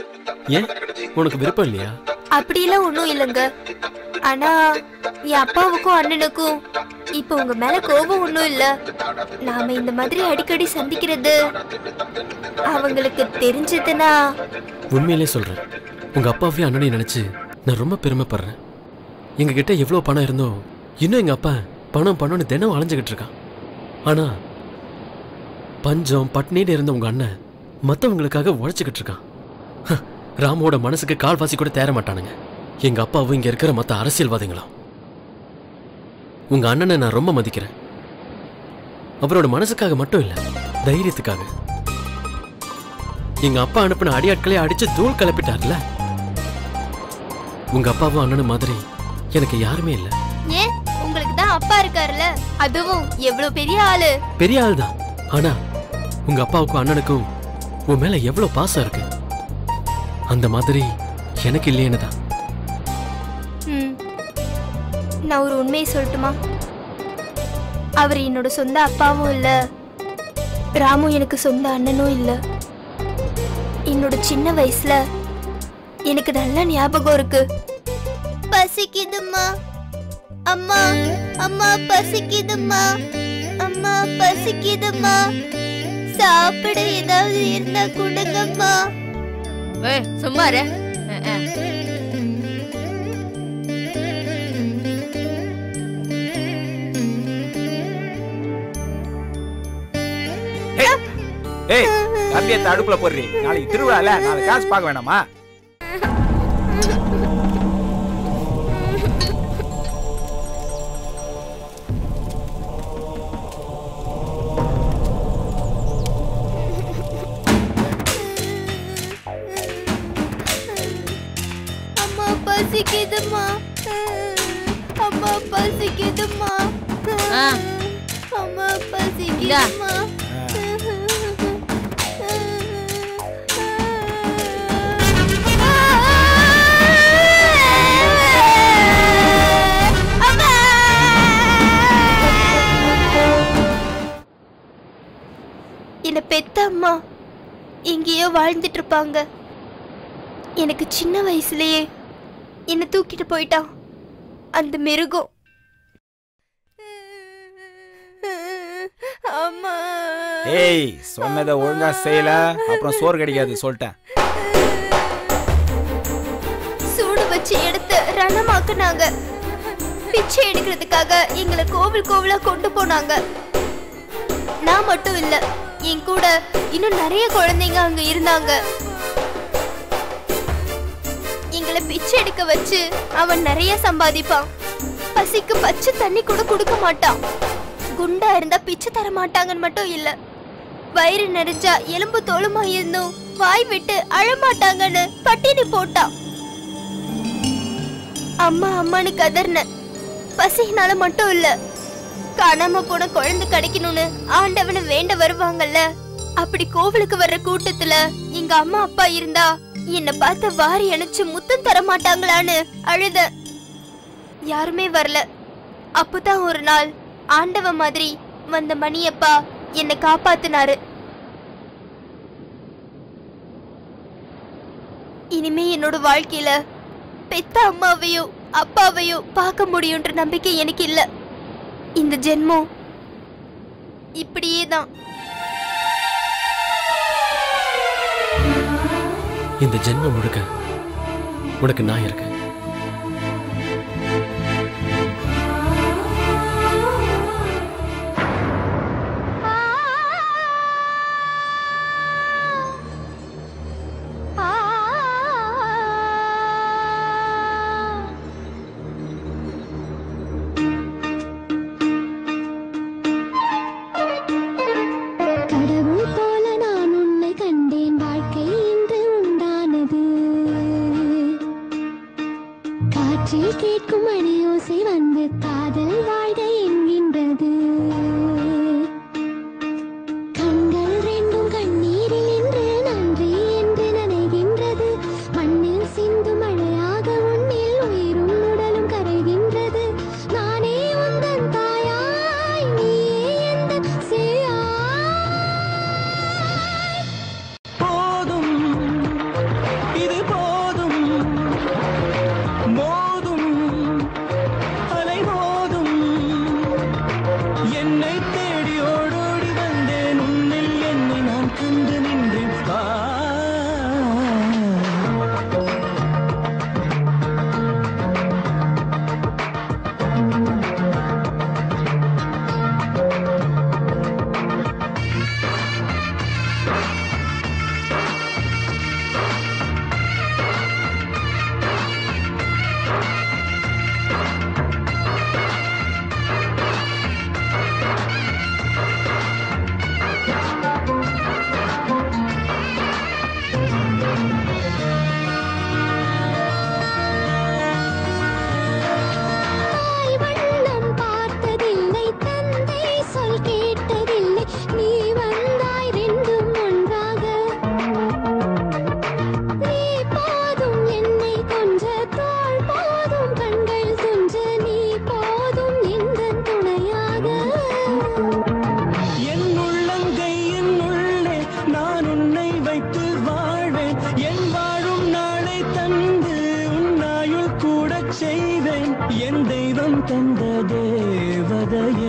ஏன் உனக்கு விருப்பம் இல்லையா? அப்படியெல்லாம் ஒண்ணும் இல்லைங்க. ஆனா என் அப்பாவுக்கும் அண்ணனுக்கும் இப்ப உங்க மேல கோபம் ஒண்ணும் இல்ல. நாம இந்த மாதிரி அடிக்கடி சந்திக்கிறது அவங்களுக்கு தெரிஞ்சதுன்னா. உண்மையிலே சொல்றேன், உங்க அப்பாவையும் அண்ணனையும் நினைச்சு நான் ரொம்ப பெருமைப்படுறேன். எங்க கிட்ட எவ்வளவு பணம் இருந்தோ இன்னும் எங்க அப்பா பணம் பணம்னு தினம் அலைஞ்சுக்கிட்டு இருக்கான். ஆனா பஞ்சம் பட்னின்னு இருந்த உங்க அண்ணன் மத்தவங்களுக்காக உழைச்சுக்கிட்டு இருக்கான். ராமோட மனசுக்கு கால்வாசி கூட தேர மாட்டானுங்க. எங்க அப்பாவும் இங்க இருக்கிற மத்த அரசியல்வாதிகளும். உங்க அண்ணனை நான் ரொம்ப மதிக்கிறேன். அவரோட மனசுக்காக மட்டும் இல்ல, தைரியத்துக்காக. எங்க அப்பா அனுப்பின அடியாட்களே அடிச்சு தூள் கிளப்பிட்டார்ல. உங்க அப்பாவும் அண்ணனும் மாதிரி எனக்கு யாருமே இல்ல. ஏன் உங்களுக்கு தான் அப்பா இருக்காருல்ல, அதுவும் எவ்வளவு பெரிய ஆளு. பெரிய ஆள் தான். ஆனா உங்க அப்பாவுக்கும் அண்ணனுக்கும் உன் மேல எவ்வளவு பாசம் இருக்கு, அந்த மாதிரி எனக்கு இல்லையேன்னு தான். நான் ஒரு உண்மையை சொல்லட்டுமா? அவர் என்னோட சொந்த அப்பாவும் இல்ல, ராமு எனக்கு சொந்த அண்ணனும் இல்ல. என்னோட சின்ன வயசுல எனக்கு நல்ல ஞாபகம் இருக்கு. பசிக்குதுமா அம்மா, அம்மா பசிக்குதுமா, அம்மா பசிக்குதுமா, சாப்பிட ஏதாவது இருந்தா கொடுங்கம்மா. ஏய் சும்மா இரு. ஏய் கம்பியத்தை அடுப்புல போடுறீ, நாளைக்கு திருவிழால நாளை காசு பார்க்க வேணாமா? அம்மா பசிக்குதுமா, அம்மா பசிக்குதுமா, அம்மா பசிக்குதுமா. என்ன பெத்த அம்மா எங்கேயோ வாழ்ந்துட்டு இருப்பாங்க. எனக்கு சின்ன வயசுலயே என்ன தூக்கிட்டு போயிட்டான் அந்த மிருகம். அம்மா ஏய் சொன்னதை ஒழுங்கா செய்யல, அப்புறம் சோறு கிடைக்காது சொல்லிட்டேன். சூடு வச்சு எடுத்து ரணமாக்குனாங்க. பிச்சை எடுக்கிறதுக்காக எங்களை கோவில் கோவிலா கொண்டு போனாங்க. நான் மட்டும் இல்ல, என் கூட இன்னும் நிறைய குழந்தைங்க அங்க இருந்தாங்க. எங்களை பிச்சை எடுக்க வச்சு அவன் நிறைய சம்பாதிப்பான். பசிக்கு பச்சை தண்ணி கூட கொடுக்க மாட்டான். குண்டா இருந்தா பிச்சை தர மாட்டாங்கன்னு மட்டும் இல்ல, வயிறு நிறைஞ்சா எலும்பு தோலுமா இருந்தும் வாய் விட்டு அழமாட்டாங்கன்னு பட்டினி போட்டான். அம்மா அம்மானு கதர்ன. பசினால மட்டும் இல்ல, காணாம போன குழந்தை கிடைக்கணும்னு ஆண்டவனை வேண்ட வருவாங்கல்ல, அப்படி கோவிலுக்கு வர்ற கூட்டத்துல எங்க அம்மா அப்பா இருந்தா என்ன பார்த்து வாரி அணைச்சு முத்தம் தர மாட்டாங்களான்னு அழுத. யாருமே வரல. அப்பதான் ஒரு நாள் ஆண்டவ மாதிரி வந்த மணியப்பா என்னை காப்பாத்தினாரு. இனிமே என்னோட வாழ்க்கையில பெத்த அம்மாவையோ அப்பாவையோ பார்க்க முடியும்ன்ற நம்பிக்கை எனக்கு இல்ல. இந்த ஜென்மம் இப்படியே தான். இந்த ஜென்மம் முழுக்க உனக்கு நான் இருக்கேன். தந்த தேவதையே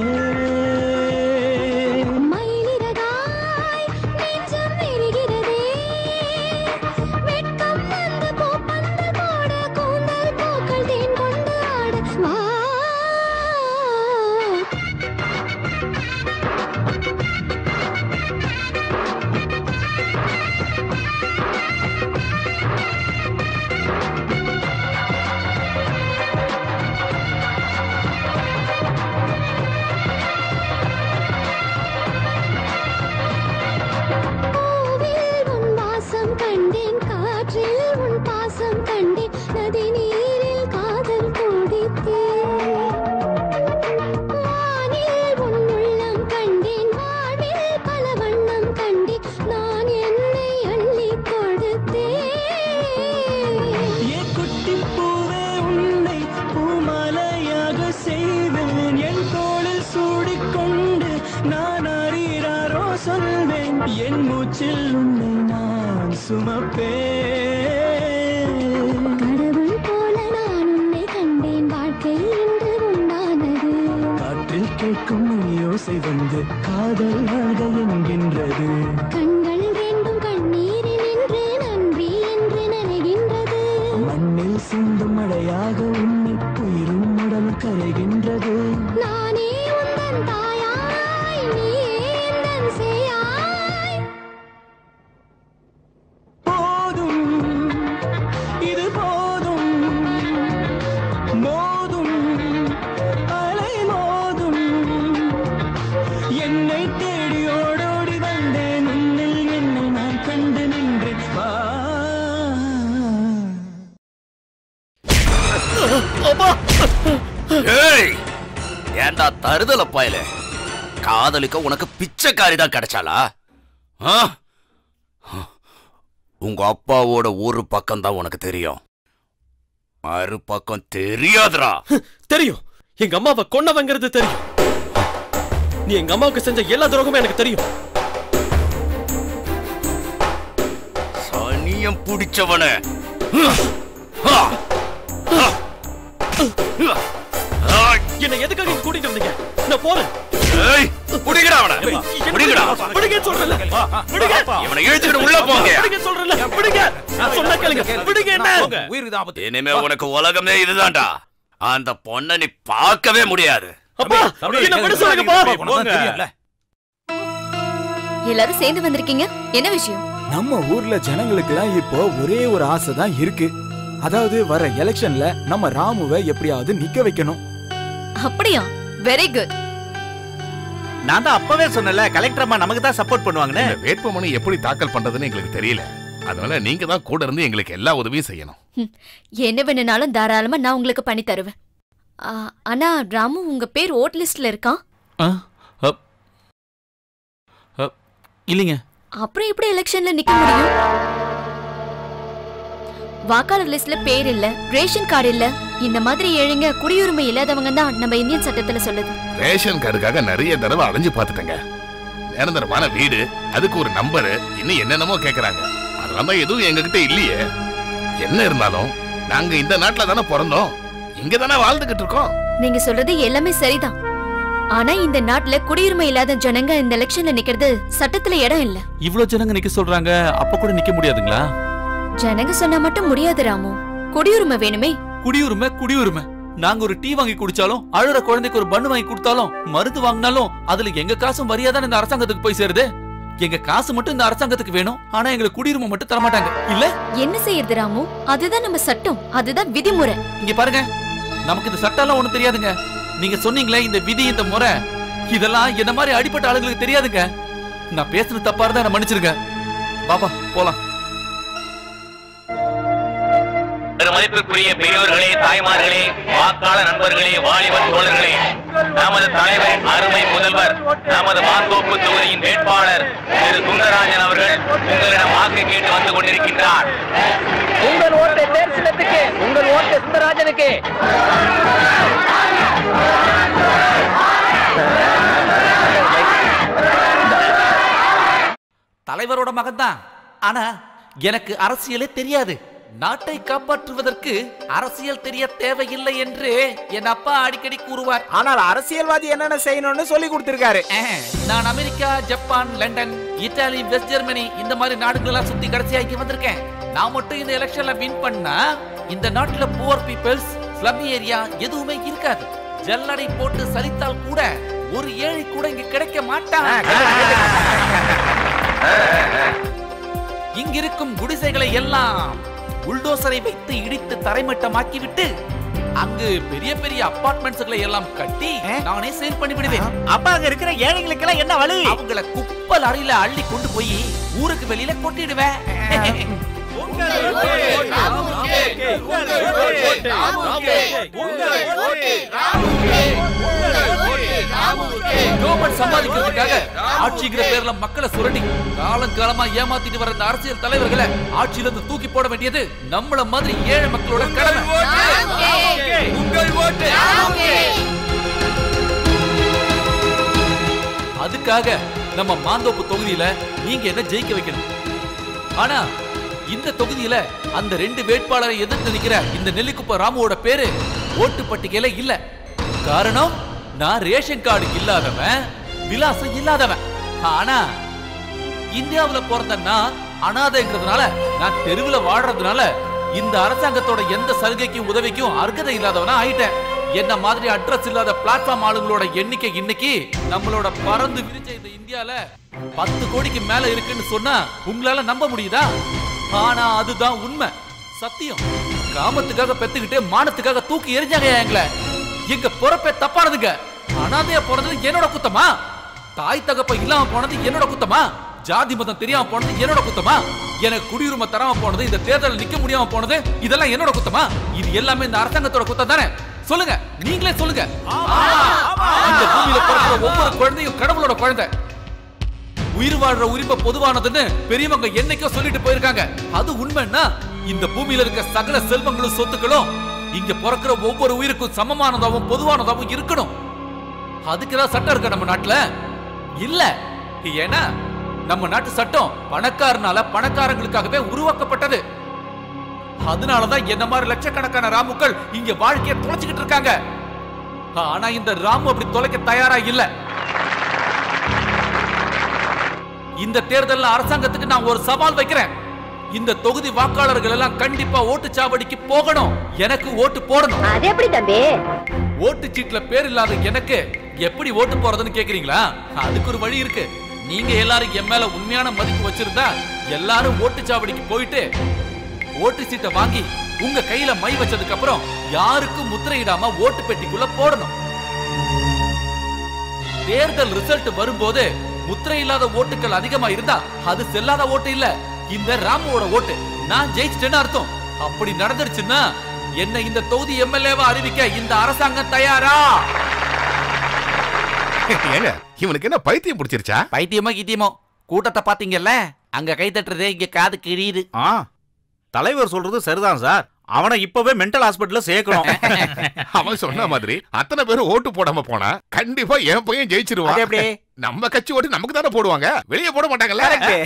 என் மூச்சில் உன்னை நான் சுமப்பேன் கடவுள் போல நான் உன்னை கண்டேன் வாழ்க்கை இன்று உண்டானது காற்றில் கேட்கும் யோசை வந்து காதல் வாழ்க என்கின்றது கண்கள் ரெண்டும் கண்ணீரில் நின்று நன்றி என்று நினைகின்றது மண்ணில் சிந்தும் மழையாக உன்னில் உயிரும் உடல் கரைகின்றது நானே உந்தன் தாயாய் நீயே எந்தன் சேயாய் ஏண்டா தருதல பாயல காதலிக்க உனக்கு பிச்சைக்காரி தான் கிடைச்சாளா? உங்க அப்பாவோட ஒரு பக்கம் தான் உனக்கு தெரியும், மறு பக்கம் தெரியாதுடா. தெரியும், எங்க அம்மாவை கொன்னவங்கிறது தெரியும். நீ எங்க அம்மாவுக்கு செஞ்ச எல்லா துரோகமும் எனக்கு தெரியும். சனியம் பிடிச்சவன என்ன எதுக்காக இங்க கூட்டிட்டு வந்தீங்க? நான் போறேன். ஏய் புடிங்கடா அவனை. புடிங்கடா. புடிங்க சொல்றல. புடிங்க. இவனை இழுத்துட்டு உள்ள போங்க. புடிங்க சொல்றல. புடிங்க. நான் சொன்னா கேளுங்க. புடிங்க என்ன? உயிருக்கு ஆபத்து. இனிமே உனக்கு உலகமே இதுதான்டா. அந்த பொண்ணை நீ பார்க்கவே முடியாது. அப்பா என்ன விட சொல்லுங்கப்பா. போங்க. எல்லாரும் சேர்ந்து வந்திருக்கீங்க. என்ன விஷயம்? நம்ம ஊர்ல ஜனங்களுக்குலாம் இப்போ ஒரே ஒரு ஆசை தான் இருக்கு. அதாவது வர எலெக்ஷன்ல நம்ம ராமுவை எப்படியாவது நிக்க வைக்கணும். அப்படியா? Very good. நான் தான் அப்பவே சொன்னல கலெக்டர் அம்மா நமக்கு தான் சப்போர்ட் பண்ணுவாங்கன்னு. வேட்புமனு எப்படி தாக்கல் பண்றதுன்னு எங்களுக்கு தெரியல. அதனால நீங்க தான் கூட இருந்து எங்களுக்கு எல்லா உதவியும் செய்யணும். என்ன வேணும்னாலும் தாராளமா நான் உங்களுக்கு பண்ணி தருவேன். ஆனா ராமு உங்க பேர் ஓட் லிஸ்ட்ல இருக்கா? இல்லைங்க. அப்புறம் எப்படி எலெக்ஷன்ல நிக்க முடியும்? வாக்காளர் லிஸ்ட்ல பேர் இல்ல, ரேஷன் கார்டு இல்ல. இந்த மாதிரி ஏழைங்க குடியுரிமை இல்லாதவங்க தான் நம்ம இந்தியன் சட்டத்துல சொல்லுது. ரேஷன் கார்டுக்காக நிறைய தடவை அலைஞ்சு பார்த்துட்டேங்க. நிரந்தரமான வீடு, அதுக்கு ஒரு நம்பரு, இன்னும் என்னென்னமோ கேக்குறாங்க. அதெல்லாம் தான் எதுவும் எங்ககிட்ட இல்லையே. என்ன இருந்தாலும் நாங்க இந்த நாட்டுல தானே பிறந்தோம், இங்க தானே வாழ்ந்துகிட்டு இருக்கோம். நீங்க சொல்றது எல்லாமே சரிதான். ஆனா இந்த நாட்டுல குடியுரிமை இல்லாத ஜனங்க இந்த எலெக்ஷன்ல நிக்கிறது சட்டத்துல இடம் இல்ல. இவ்வளவு ஜனங்க நிக்க சொல்றாங்க, அப்ப கூட நிக்க முடியாதுங்களா? ஜனங்க சொன்னா மட்டும் முடியாது ராமு. குடியுரிமை வேணுமே. குடியுரிமை குடியுரிமை. நாங்க ஒரு டீ வாங்கி குடிச்சாலும், அழுற குழந்தைக்கு ஒரு பண்ணு வாங்கி கொடுத்தாலும், மருந்து வாங்கினாலும் அதுல எங்க காசும் வரியாதான் இந்த அரசாங்கத்துக்கு போய் சேருது. எங்க காசு மட்டும் இந்த அரசாங்கத்துக்கு வேணும், ஆனா எங்களுக்கு குடியுரிமை மட்டும் தர மாட்டாங்க. இல்ல என்ன செய்யறது ராமு? அதுதான் நம்ம சட்டம், அதுதான் விதிமுறை. இங்க பாருங்க, நமக்கு இந்த சட்டம் எல்லாம் ஒண்ணும் தெரியாதுங்க. நீங்க சொன்னீங்களே இந்த விதி இந்த முறை, இதெல்லாம் என்ன மாதிரி அடிப்பட்ட ஆளுங்களுக்கு தெரியாதுங்க. நான் பேசுறது தப்பா இருந்தா என்ன மன்னிச்சிருங்க. பாபா போலாம். மதிப்பிற்குரிய பெரியோர்களே, தாய்மார்களே, வாக்காளர் நண்பர்களே, வாலிபர் தோழர்களே, நமது தலைவர் அருமை முதல்வர் நமது மாந்தோப்பு தொகுதியின் வேட்பாளர் திரு சுந்தரராஜன் அவர்கள் உங்களிடம் வாக்கு கேட்டு வந்து கொண்டிருக்கின்றார். உங்கள் ஓட்டை தேர் சின்னத்துக்கு, உங்கள் ஓட்டை சுந்தரராஜனுக்கு. தலைவரோட மகன் தான், ஆனா எனக்கு அரசியலே தெரியாது. நாட்டை காப்பாற்றுவதற்கு அரசியல் தெரிய தேவையில்லை என்று என் அப்பா அடிக்கடி கூறுவார். ஆனால் அரசியல்வாதி என்னென்ன செய்யணும்னு சொல்லி கொடுத்திருக்காரு. நான் America, Japan, London, Italy, West Germany இந்த மாதிரி நாடுகள் எல்லாம் சுத்தி கடைசியா இங்க வந்திருக்கேன். நான் மட்டும் இந்த எலெக்ஷன்ல வின் பண்ணா இந்த நாட்டுல புவர் பீப்பிள்ஸ், ஸ்லம் ஏரியா எதுவுமே இருக்காது. ஜல்லடை போட்டு சரித்தால் கூட ஒரு ஏழை கூட இங்க கிடைக்க மாட்டான். இங்கிருக்கும் குடிசைகளை எல்லாம் புல்டோசரை வைத்து இடித்து தரைமட்டமாக்கிவிட்டு அங்கு பெரிய பெரிய அபார்ட்மெண்ட்ஸ்களை எல்லாம் கட்டி நானே சேல் பண்ணி விடுவேன். அப்ப அங்க இருக்கிற ஏழைகளுக்கு எல்லாம் என்ன வழி? அவங்கள குப்பல் அறையில அள்ளி கொண்டு போய் ஊருக்கு வெளியில கொட்டிடுவேன். சம்பாதிக்கிறதுக்காக ஆட்சிங்கிற பேர்ல மக்களை சுரண்டி காலம் காலமா ஏமாத்திட்டு வர இந்த அரசியல் தலைவர்களை ஆட்சியில இருந்து தூக்கி போட வேண்டியது நம்மள மாதிரி ஏழை மக்களோட கடமை. அதுக்காக நம்ம மாந்தோப்பு தொகுதியில நீங்க என்ன ஜெயிக்க வைக்கணும். ஆனா இந்த தொகுதியில அந்த ரெண்டு வேட்பாளரை எதிர்த்து நிக்கிற இந்த நெல்லிக்குப்ப ராமுவோட பேரு ஓட்டு பட்டியல இல்ல. காரணம், நான் ரேஷன் கார்டு இல்லாதவன், விலாசம் இல்லாதவன். ஆனா இந்தியாவுல பிறந்த நான் அனாதைங்கிறதுனால, நான் தெருவுல வாழ்றதுனால இந்த அரசாங்கத்தோட எந்த சலுகைக்கும் உதவிக்கும் அர்ஹதை இல்லாதவனா ஆயிட்டேன். என்ன மாதிரி அட்ரஸ் இல்லாத பிளாட்ஃபார்ம் ஆளுங்களோட எண்ணிக்கை இன்னைக்கு நம்மளோட பறந்து விரிச்ச இந்த இந்தியால பத்து கோடிக்கு மேல இருக்குன்னு சொன்னா உங்களால நம்ப முடியுதா? ஆனா அதுதான் உண்மை, சத்தியம். காமத்துக்காக பெத்துக்கிட்டு மானத்துக்காக தூக்கி எரிஞ்சாங்க எங்களை. எங்க பொறப்பே தப்பானதுங்க. அனாதையா போனது என்னோட குத்தமா? தாய் தகப்ப இல்லாம போனது என்னோட குத்தமா? ஜாதி மதம் தெரியாம போனது என்னோட குத்தமா? எனக்கு குடியுரிமை தராம போனது, இந்த தேர்தல் நிக்க முடியாம போனது, இதெல்லாம் என்னோட குத்தமா? இது எல்லாமே இந்த அரசாங்கத்தோட குத்தம் தானே? சொல்லுங்க, நீங்களே சொல்லுங்க. இந்த பூமியில பிறக்கிற ஒவ்வொரு குழந்தையும் கடவுளோட குழந்தை. உயிர் வாழ்ற உரிமை பொதுவானதுன்னு பெரியவங்க என்னைக்கோ சொல்லிட்டு போயிருக்காங்க. அது உண்மைன்னா இந்த பூமியில இருக்க சகல செல்வங்களும் சொத்துக்களும் இங்க பிறக்கிற ஒவ்வொரு உயிருக்கும் சமமானதாவும் பொதுவானதாவும் இருக்கணும். அதுக்குதான் சட்டம் இருக்க நம்ம நாட்டுல இல்ல. ஏன்னா நம்ம நாட்டு சட்டம் பணக்காரனால பணக்காரங்களுக்காகவே உருவாக்கப்பட்டது. அதனாலதான் என்ன மாதிரி லட்சக்கணக்கான ராமுக்கள் இங்க வாழ்க்கையை தொலைச்சுக்கிட்டு இருக்காங்க. ஆனா இந்த ராமு அப்படி தொலைக்க தயாரா இல்ல. இந்த தேர்தல் அரசாங்கத்துக்கு நான் ஒரு சவால் வைக்கிறேன். இந்த தொகுதி வாக்காளர்கள் எல்லாம் கண்டிப்பா ஓட்டுச்சாவடிக்கு போகணும், எனக்கு ஓட்டு போடணும். அது எப்படி தம்பி? ஓட்டு சீட்ல பேர் இல்லாத எனக்கு எப்படி ஓட்டு போறதுன்னு கேக்குறீங்களா? அதுக்கு ஒரு வழி இருக்கு. நீங்க எல்லாரும் என் மேல உண்மையான மதிப்பு வச்சிருந்தா எல்லாரும் ஓட்டுச்சாவடிக்கு போயிட்டு ஓட்டு சீட்டை வாங்கி உங்க கையில மை வச்சதுக்கு அப்புறம் யாருக்கும் முத்திரையிடாம ஓட்டு பெட்டிக்குள்ள போடணும். தேர்தல் ரிசல்ட் வரும்போது முத்திரை இல்லாத ஓட்டுகள் அதிகமா இருந்தா அது செல்லாத ஓட்டு இல்ல, இந்த ராமுவோட ஓட்டு. நான் ஜெயிச்சிட்டேன்னு அர்த்தம். அப்படி நடந்துருச்சுன்னா என்ன இந்த தொகுதி எம்எல்ஏவா அறிவிக்க இந்த அரசாங்கம் தயாரா? ஏங்க, இவனுக்கு என்ன பைத்தியம் பிடிச்சிருச்சா? பைத்தியமோ கித்தியமோ, கூட்டத்தை பாத்தீங்கல்ல, அங்க கை தட்டுறதே இங்க காது கிழியுது. ஆ, தலைவர் சொல்றது சரிதான் சார். அவனை இப்பவே மென்டல் ஹாஸ்பிடல்ல சேர்க்கணும். அவன் சொன்ன மாதிரி அத்தனை பேரும் ஓட்டு போடாம போனா கண்டிப்பா என் பையன் ஜெயிச்சிருவான். எப்படி? நம்ம கட்சி ஓட்டு நமக்கு தானே போடுவாங்க, வெளியே போட மாட்டாங்கல்ல.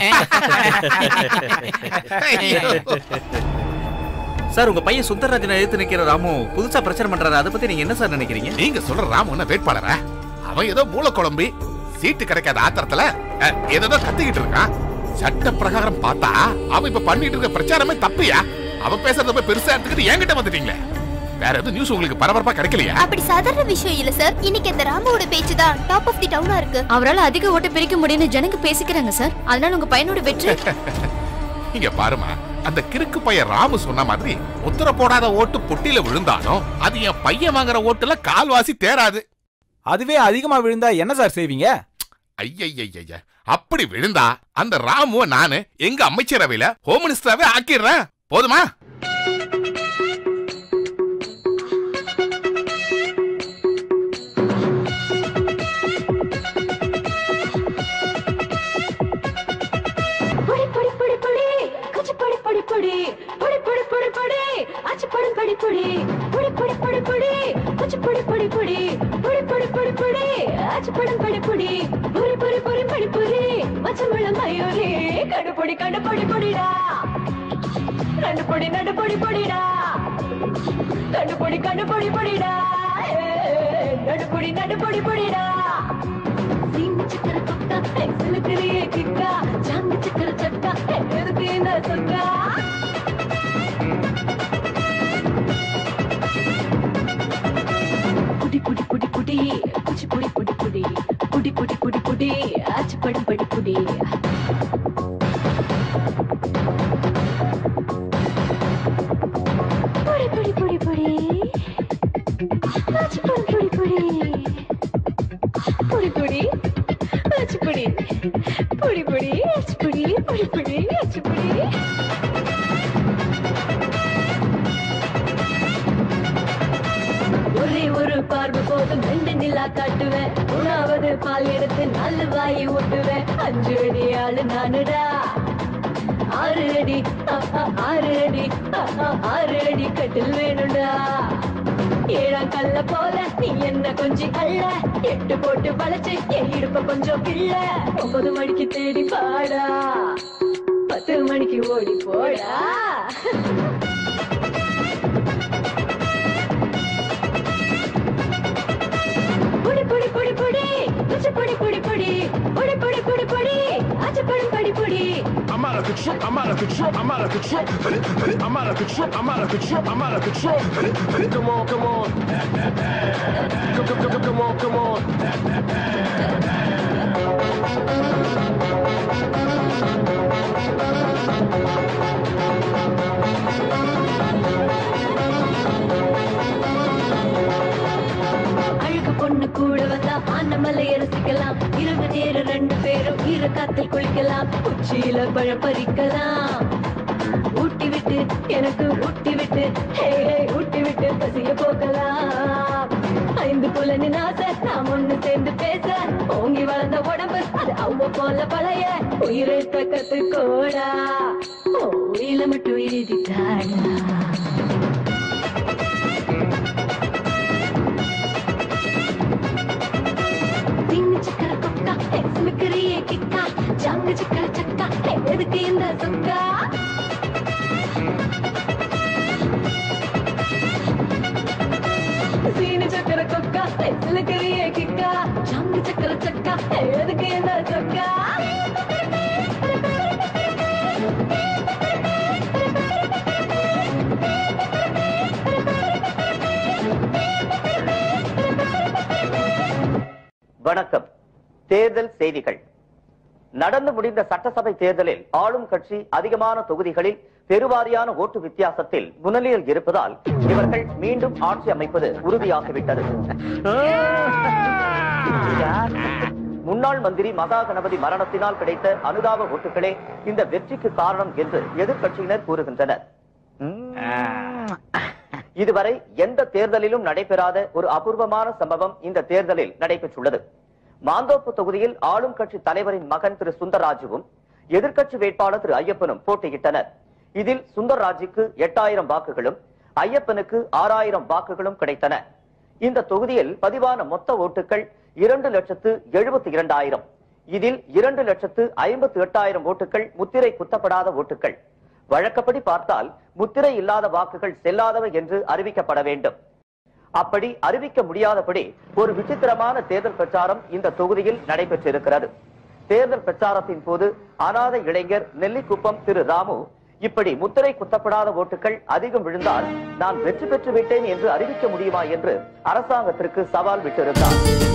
சார், உங்க பையன் சுந்தரராஜனை எதிர்த்து நிக்கிற ராமு புதுசா பிரச்சனை பண்றாரு. அதை பத்தி நீங்க என்ன சார் நினைக்கிறீங்க? நீங்க சொல்ற ராமு என்ன வேட்பாளரா? அவன் ஏதோ மூல குழம்பி சீட்டு கிடைக்காத ஆத்திரத்துல ஏதோ கத்திக்கிட்டு இருக்கான். சட்ட பிரகாரம் பார்த்தா அவன் இப்ப பண்ணிட்டு இருக்க பிரச்சாரமே தப்பியா? அவன் பேசுறத போய் பெருசா எடுத்துக்கிட்டு என்கிட்ட வந்துட்டீங்களே. வேற எதுவும் நியூஸ் உங்களுக்கு பரபரப்பா கிடைக்கலையா? அப்படி சாதாரண விஷயம் இல்ல சார். இன்னைக்கு இந்த ராமுவோட பேச்சு தான் டாப் ஆஃப் தி டவுனா இருக்கு. அவரால அதிக ஓட்டு பிரிக்க முடியும்னு ஜனங்க பேசிக்கிறாங்க சார். அதனால உங்க பையனோட வெற்றி. இங்க பாருமா, அந்த கிறுக்கு பையன் ராமு சொன்ன மாதிரி உத்தர போடாத ஓட்டு பொட்டியில விழுந்தாலும் அது என் பையன் வாங்குற ஓட்டுல கால்வாசி தேராது. அதுவே அதிகமா விழுந்தா என்ன சார் செய்வீங்க? ஐயா, அப்படி விழுந்தா அந்த ராமுவ நானு எங்க அமைச்சரவையில ஹோம் மினிஸ்டராவே ஆக்கிடுறேன். போதுமா? நடுப்பொடி நடுப்பொடி பொடிடா கண்டுபொடி கண்டுபொடி பொடிடா நடுப்பொடி நடுப்பொடி பொடிடா சீனி சக்கர தொட்டா எக்ஸலுக்குரிய கிக்கா ஜாங்கு சக்கர சட்டா எதுக்கு இந்த சொக்கா புடி புடி புடி புடி புடி புடி புடி புடி புடி புடி புடி புடி ஆச்சு படி படி புடி புடி புடி புடி புடி ஆச்சு படி புடி புடி புடி புடி ஆச்சு புடி புடி புடி ஆச்சு புடி புடி புடி ஆச்சு புடி ஒரே ஒரு பார்வை போதும் ரெண்டு நிலா காட்டுவேன் மூணாவது பால் எடுத்து நல்ல வாயை ஓட்டுவேன் அஞ்சு அடி ஆளு நானுடா ஆறு அடி ஆறு அடி ஆறு அடி கட்டில் வேணும்டா ஏழாம் கல்ல போல நீ என்ன கொஞ்சம் அல்ல எட்டு போட்டு வளைச்சு என் இடுப்ப கொஞ்சம் கிள்ள ஒன்பது மணிக்கு தேடி பாடா பத்து மணிக்கு ஓடி போடா புடி புடி புடி புடி புடி புடி புடி புடி புடி புடி புடி புடி ஆச்சு படி படி புடி I'm out of control, I'm out of control, I'm out of control, I'm out of control, I'm out of control, I'm out of control. Come on, come on, come, come, come, come on, come on. அழகு பொண்ணு கூட வந்தா ஆனமலை ரசிக்கலாம் இரவு நேரம் ரெண்டு பேரும் ஈர காத்தில் குளிக்கலாம் உச்சியில பழம் பறிக்கலாம் ஊட்டி விட்டு எனக்கு ஊட்டி விட்டு ஹே ஹே ஊட்டி விட்டு பசிய போக்கலாம் ஐந்து புலனின் ஆசை நாம் ஒண்ணு சேர்ந்து பேச ஓங்கி வளர்ந்த உடம்பு அது அவ்வ போல பழைய உயிரெழுத்த கத்துக்கோடா ஓ உயில மட்டும் எழுதிட்டாடா சக்கர கொக்கா எக்ஸலுக்குரிய கிக்கா ஜாங்கு சக்கர சக்கா எதுக்கு இந்த சொக்கா சீனி சக்கர கொக்கா எக்ஸலுக்குரிய கிக்கா ஜாங்கு சக்கர சக்கா எதுக்கு இந்த சொக்கா வணக்கம். தேர்தல் செய்திகள். நடந்து முடிந்த சட்டசபை தேர்தலில் ஆளும் கட்சி அதிகமான தொகுதிகளில் பெருவாரியான ஓட்டு வித்தியாசத்தில் முன்னிலையில் இருப்பதால் இவர்கள் மீண்டும் ஆட்சி அமைப்பது உறுதியாகிவிட்டது. முன்னாள் மந்திரி மகா கணபதி மரணத்தினால் கிடைத்த அனுதாப ஓட்டுகளே இந்த வெற்றிக்கு காரணம் என்று எதிர்கட்சியினர் கூறுகின்றனர். இதுவரை எந்த தேர்தலிலும் நடைபெறாத ஒரு அபூர்வமான சம்பவம் இந்த தேர்தலில் நடைபெற்றுள்ளது. மாந்தோப்பு தொகுதியில் ஆளும் கட்சி தலைவரின் மகன் திரு சுந்தர்ராஜுவும் எதிர்க்கட்சி வேட்பாளர் திரு ஐயப்பனும் போட்டியிட்டனர். இதில் சுந்தர்ராஜுக்கு எட்டாயிரம் வாக்குகளும் ஐயப்பனுக்கு ஆறாயிரம் வாக்குகளும் கிடைத்தன. இந்த தொகுதியில் பதிவான மொத்த ஓட்டுகள் இரண்டு லட்சத்து எழுபத்தி இரண்டாயிரம். இதில் இரண்டு லட்சத்து ஐம்பத்தி எட்டாயிரம் ஓட்டுகள் முத்திரை குத்தப்படாத ஓட்டுகள். வழக்கப்படி பார்த்தால் முத்திரை இல்லாத வாக்குகள் செல்லாதவை என்று அறிவிக்கப்பட வேண்டும். அப்படி அறிவிக்க முடியாதபடி ஒரு விசித்திரமான தேர்தல் பிரச்சாரம் இந்த தொகுதியில் நடைபெற்றிருக்கிறது. தேர்தல் பிரச்சாரத்தின் போது அநாத இளைஞர் நெல்லிக்குப்பம் திரு ராமு இப்படி முத்திரை குத்தப்படாத ஓட்டுகள் அதிகம் விழுந்தால் நான் வெற்றி பெற்று விட்டேன் என்று அறிவிக்க முடியுமா என்று அரசாங்கத்திற்கு சவால் விட்டிருந்தார்.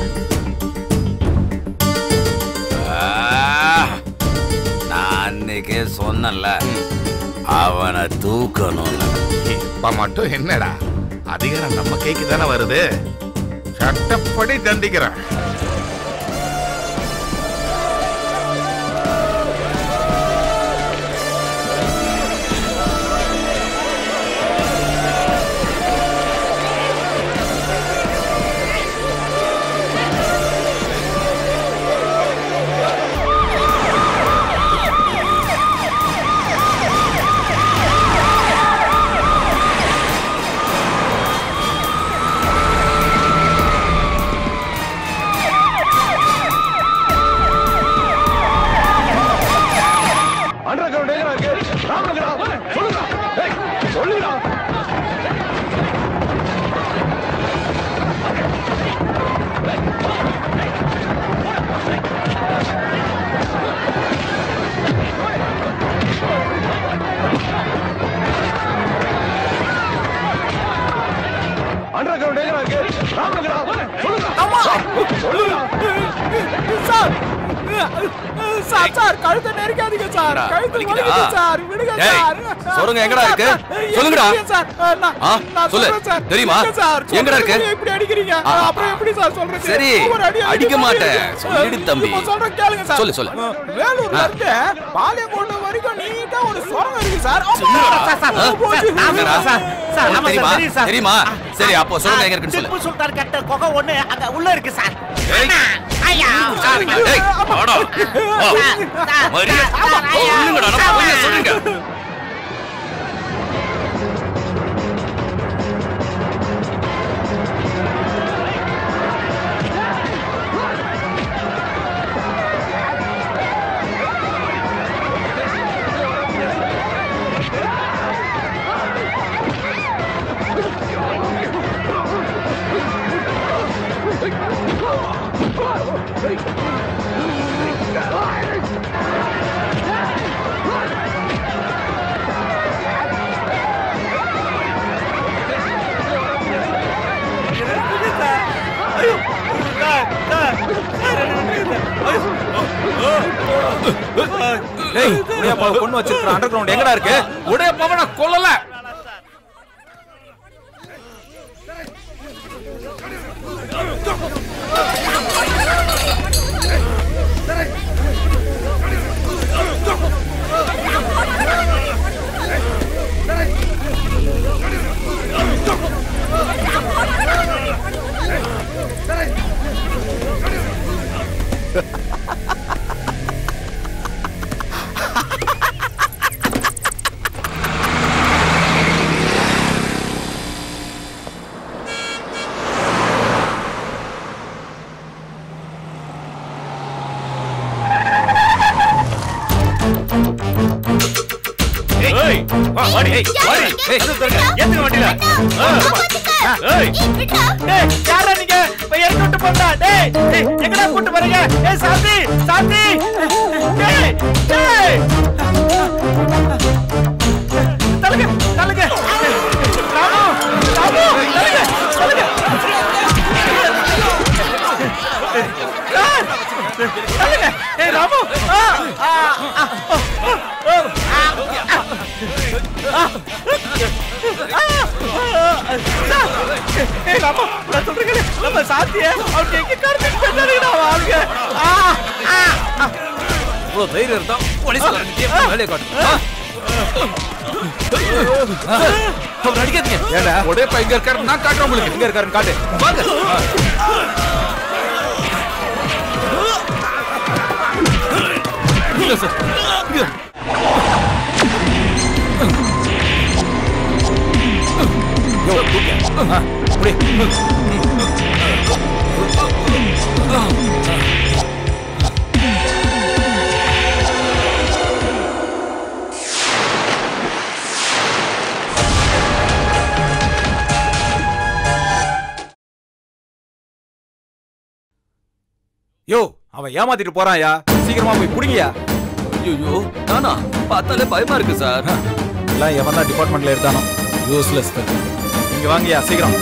நான் சொன்னல அவனை தூக்கணும். இப்ப மட்டும் என்னடா அதிகாரம் நம்ம கைக்கு தானே வருது, சட்டப்படி தண்டிக்கிறேன். சார் சார் கழுத்தை நெரிக்காதீங்க சார் கழுத்து வலிக்குது சார் விடுங்க சார் சொல்லுங்க எங்கடா இருக்கு சொல்லுங்கடா சார் நான் சொல்லு தெரியுமா எங்கடா இருக்கு இப்படி அடிக்கிறீங்க அப்புறம் எப்படி சார் சொல்றது சரி அடிக்க மாட்டேன் சொல்லிடு தம்பி சொல்ற கேளுங்க சார் சொல்லு சொல்லு வேலூர்ல இருந்து பாளையங்கோட்டை வரைக்கும் நீட்டா ஒரு சுரங்கம் இருக்கு சார் தெரியுமா தெரியுமா சரி அப்போ சொல்லுங்க எங்க இருக்குன்னு சொல்லு திப்பு சுல்தான் கட்ட குகை ஒண்ணு அங்க உள்ள இருக்கு சார் ஐயா டேய் வாடா மரியா சொல்லுங்கடா நான் போய் சொல்லுங்க டேய் உடையப்பா கொண்டு வச்சிருக்க அண்டர் கிரவுண்ட் எங்கடா இருக்கு உடையப்பாவை நான் கொல்லல தைரியம் இருந்தா வேலையை காட்டு அவர் அடிக்காதீங்க உடையப்பா எங்க இருக்காரு நான் காட்டுறேன் உங்களுக்கு எங்க இருக்காருன்னு காட்டு வாங்க இல்ல சார் யோ ஆ புடி யோ அவன் ஏமாத்திட்டு போறான்யா சீக்கிரமா போய் புடிங்கயா ஐயோ நானா பார்த்தாலே பயமா இருக்கு சார் எல்லாம் எவன் தான் டிபார்ட்மெண்ட்ல எடுத்தானோ யூஸ்லெஸ் இங்க வாங்கயா சீக்கிரம்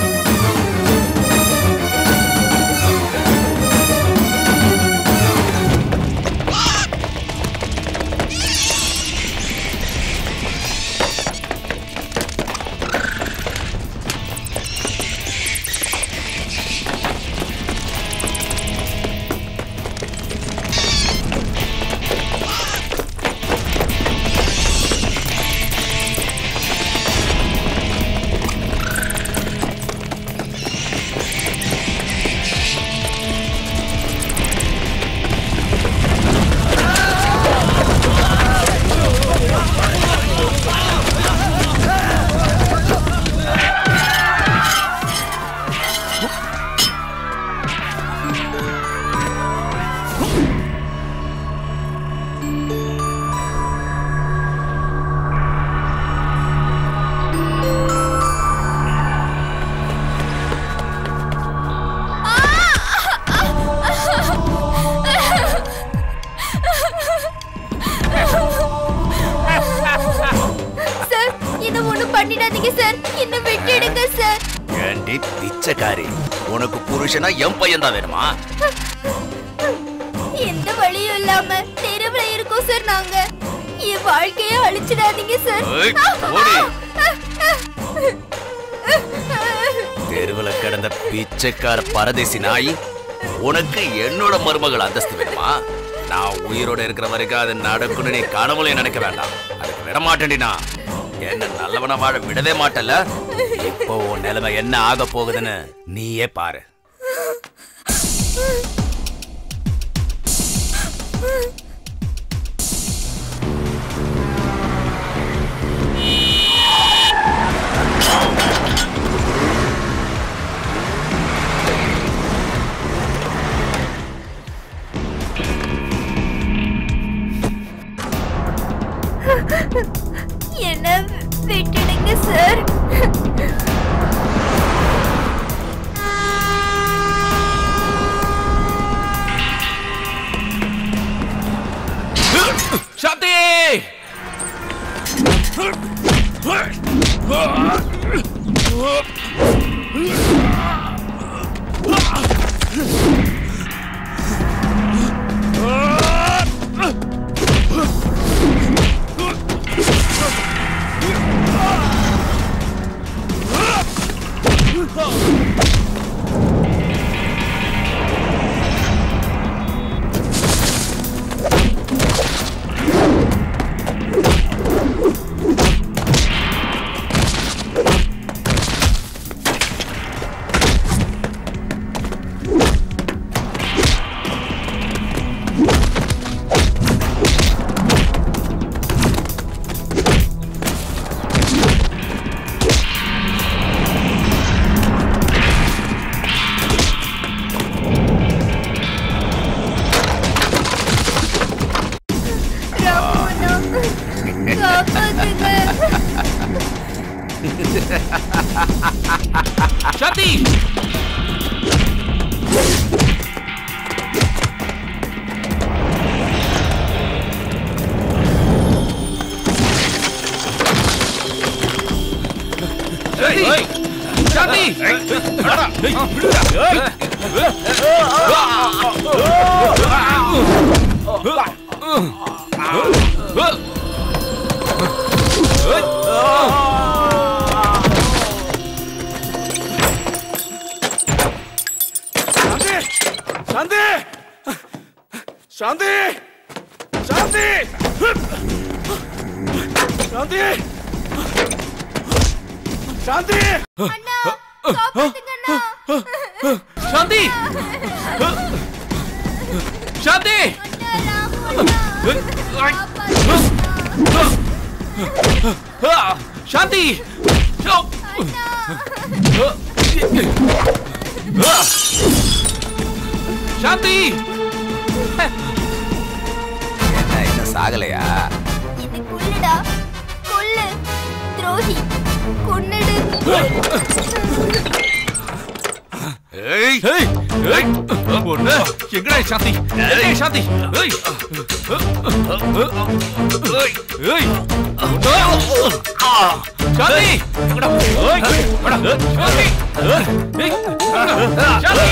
பிச்சைக்காரி உனக்கு புருஷனா என் பையன் தான் வேணுமா எந்த வழியும் இல்லாம தெருவுல சார் நாங்க. என் வாழ்க்கையை அழிச்சிடாதீங்க சார். தெருவுல கிடந்த பிச்சைக்கார பரதேசி நாய், உனக்கு என்னோட மருமகள் அந்தஸ்து வேணுமா? நான் உயிரோட இருக்கிற வரைக்கும் அது நடக்குன்னு நீ கனவுல நினைக்க வேண்டாம். அதுக்கு விட மாட்டேன்டினா என்ன நல்லவன வாழ விடவே மாட்டல. இப்போ உன் நிலைமை என்ன ஆக போகுதுன்னு நீயே பாரு. என்ன விட்டுடுங்க சார். சாந்தி! சாந்தி! சாந்தி! சாந்தி! சாந்தி! சாந்தி! சாந்தி! சாந்தி! அண்ணா, காப்பாத்துங்க அண்ணா. சாந்தி! சாந்தி! சாந்தி! சாந்தி! என்ன இன்னும் சாகலையா? இது கொல்லுடா, கொல்லு, துரோகி, கொன்னுடு. ஏய் ஏய் ஏய் ஒண்ணு எங்கடா சாந்தி? ஏய் சாந்தி! ஏய் ஏய் ஏய் சாந்தி! எங்கடா? ஏய் வாடா சாந்தி! ஏய் சாந்தி!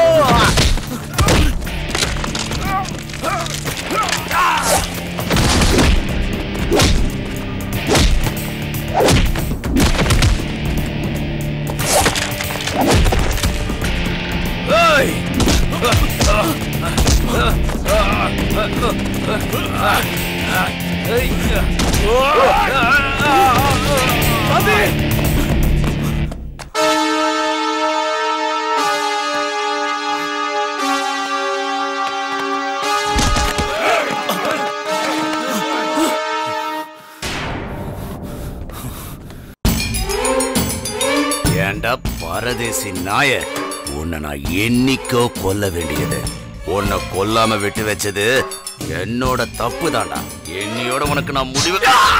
ஏண்டா பரதேசி நாய, உன்னை நான் என்னைக்கோ கொல்ல வேண்டியது. உன்னை கொல்லாம விட்டு வச்சது என்னோட தப்பு தாண்டா. என்னையோட உனக்கு நான் முடிவு.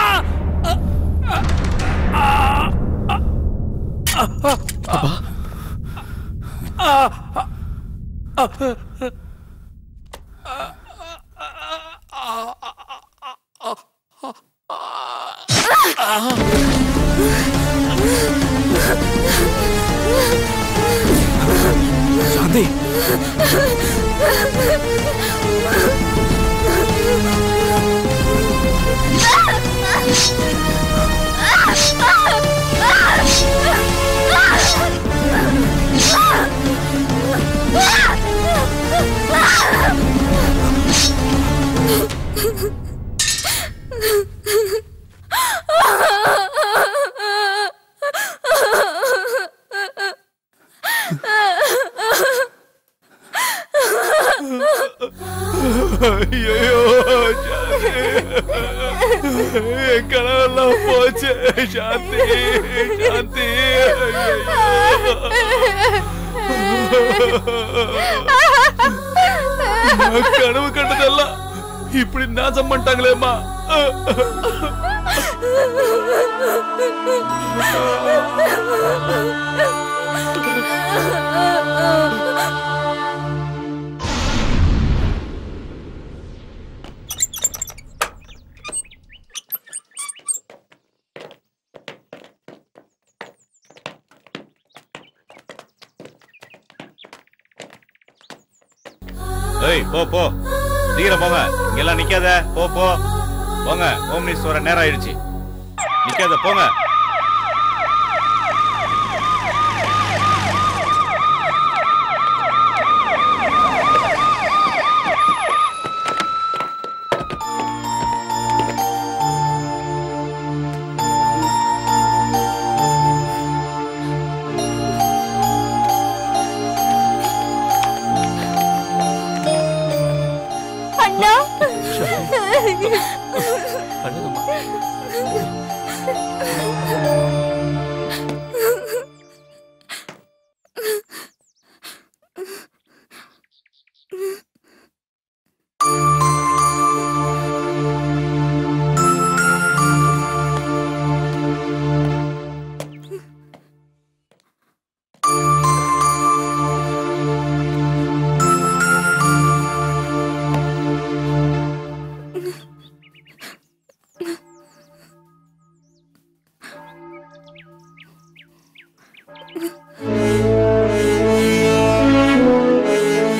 சாந்தி! ஐயோ கனவெல்லாம் போச்சு. சாந்தி சாந்தி கனவு கண்டதெல்லாம் இப்படி நாசம் பண்ணிட்டாங்களேம்மா. ஏய் போ போ சீக்கிரம் போங்க. இங்கெல்லாம் நிக்காத. போ போ போங்க. ஹோம் மினிஸ்டர் வர நேரம் ஆயிடுச்சு. நிக்காத போங்க. Mm-hmm.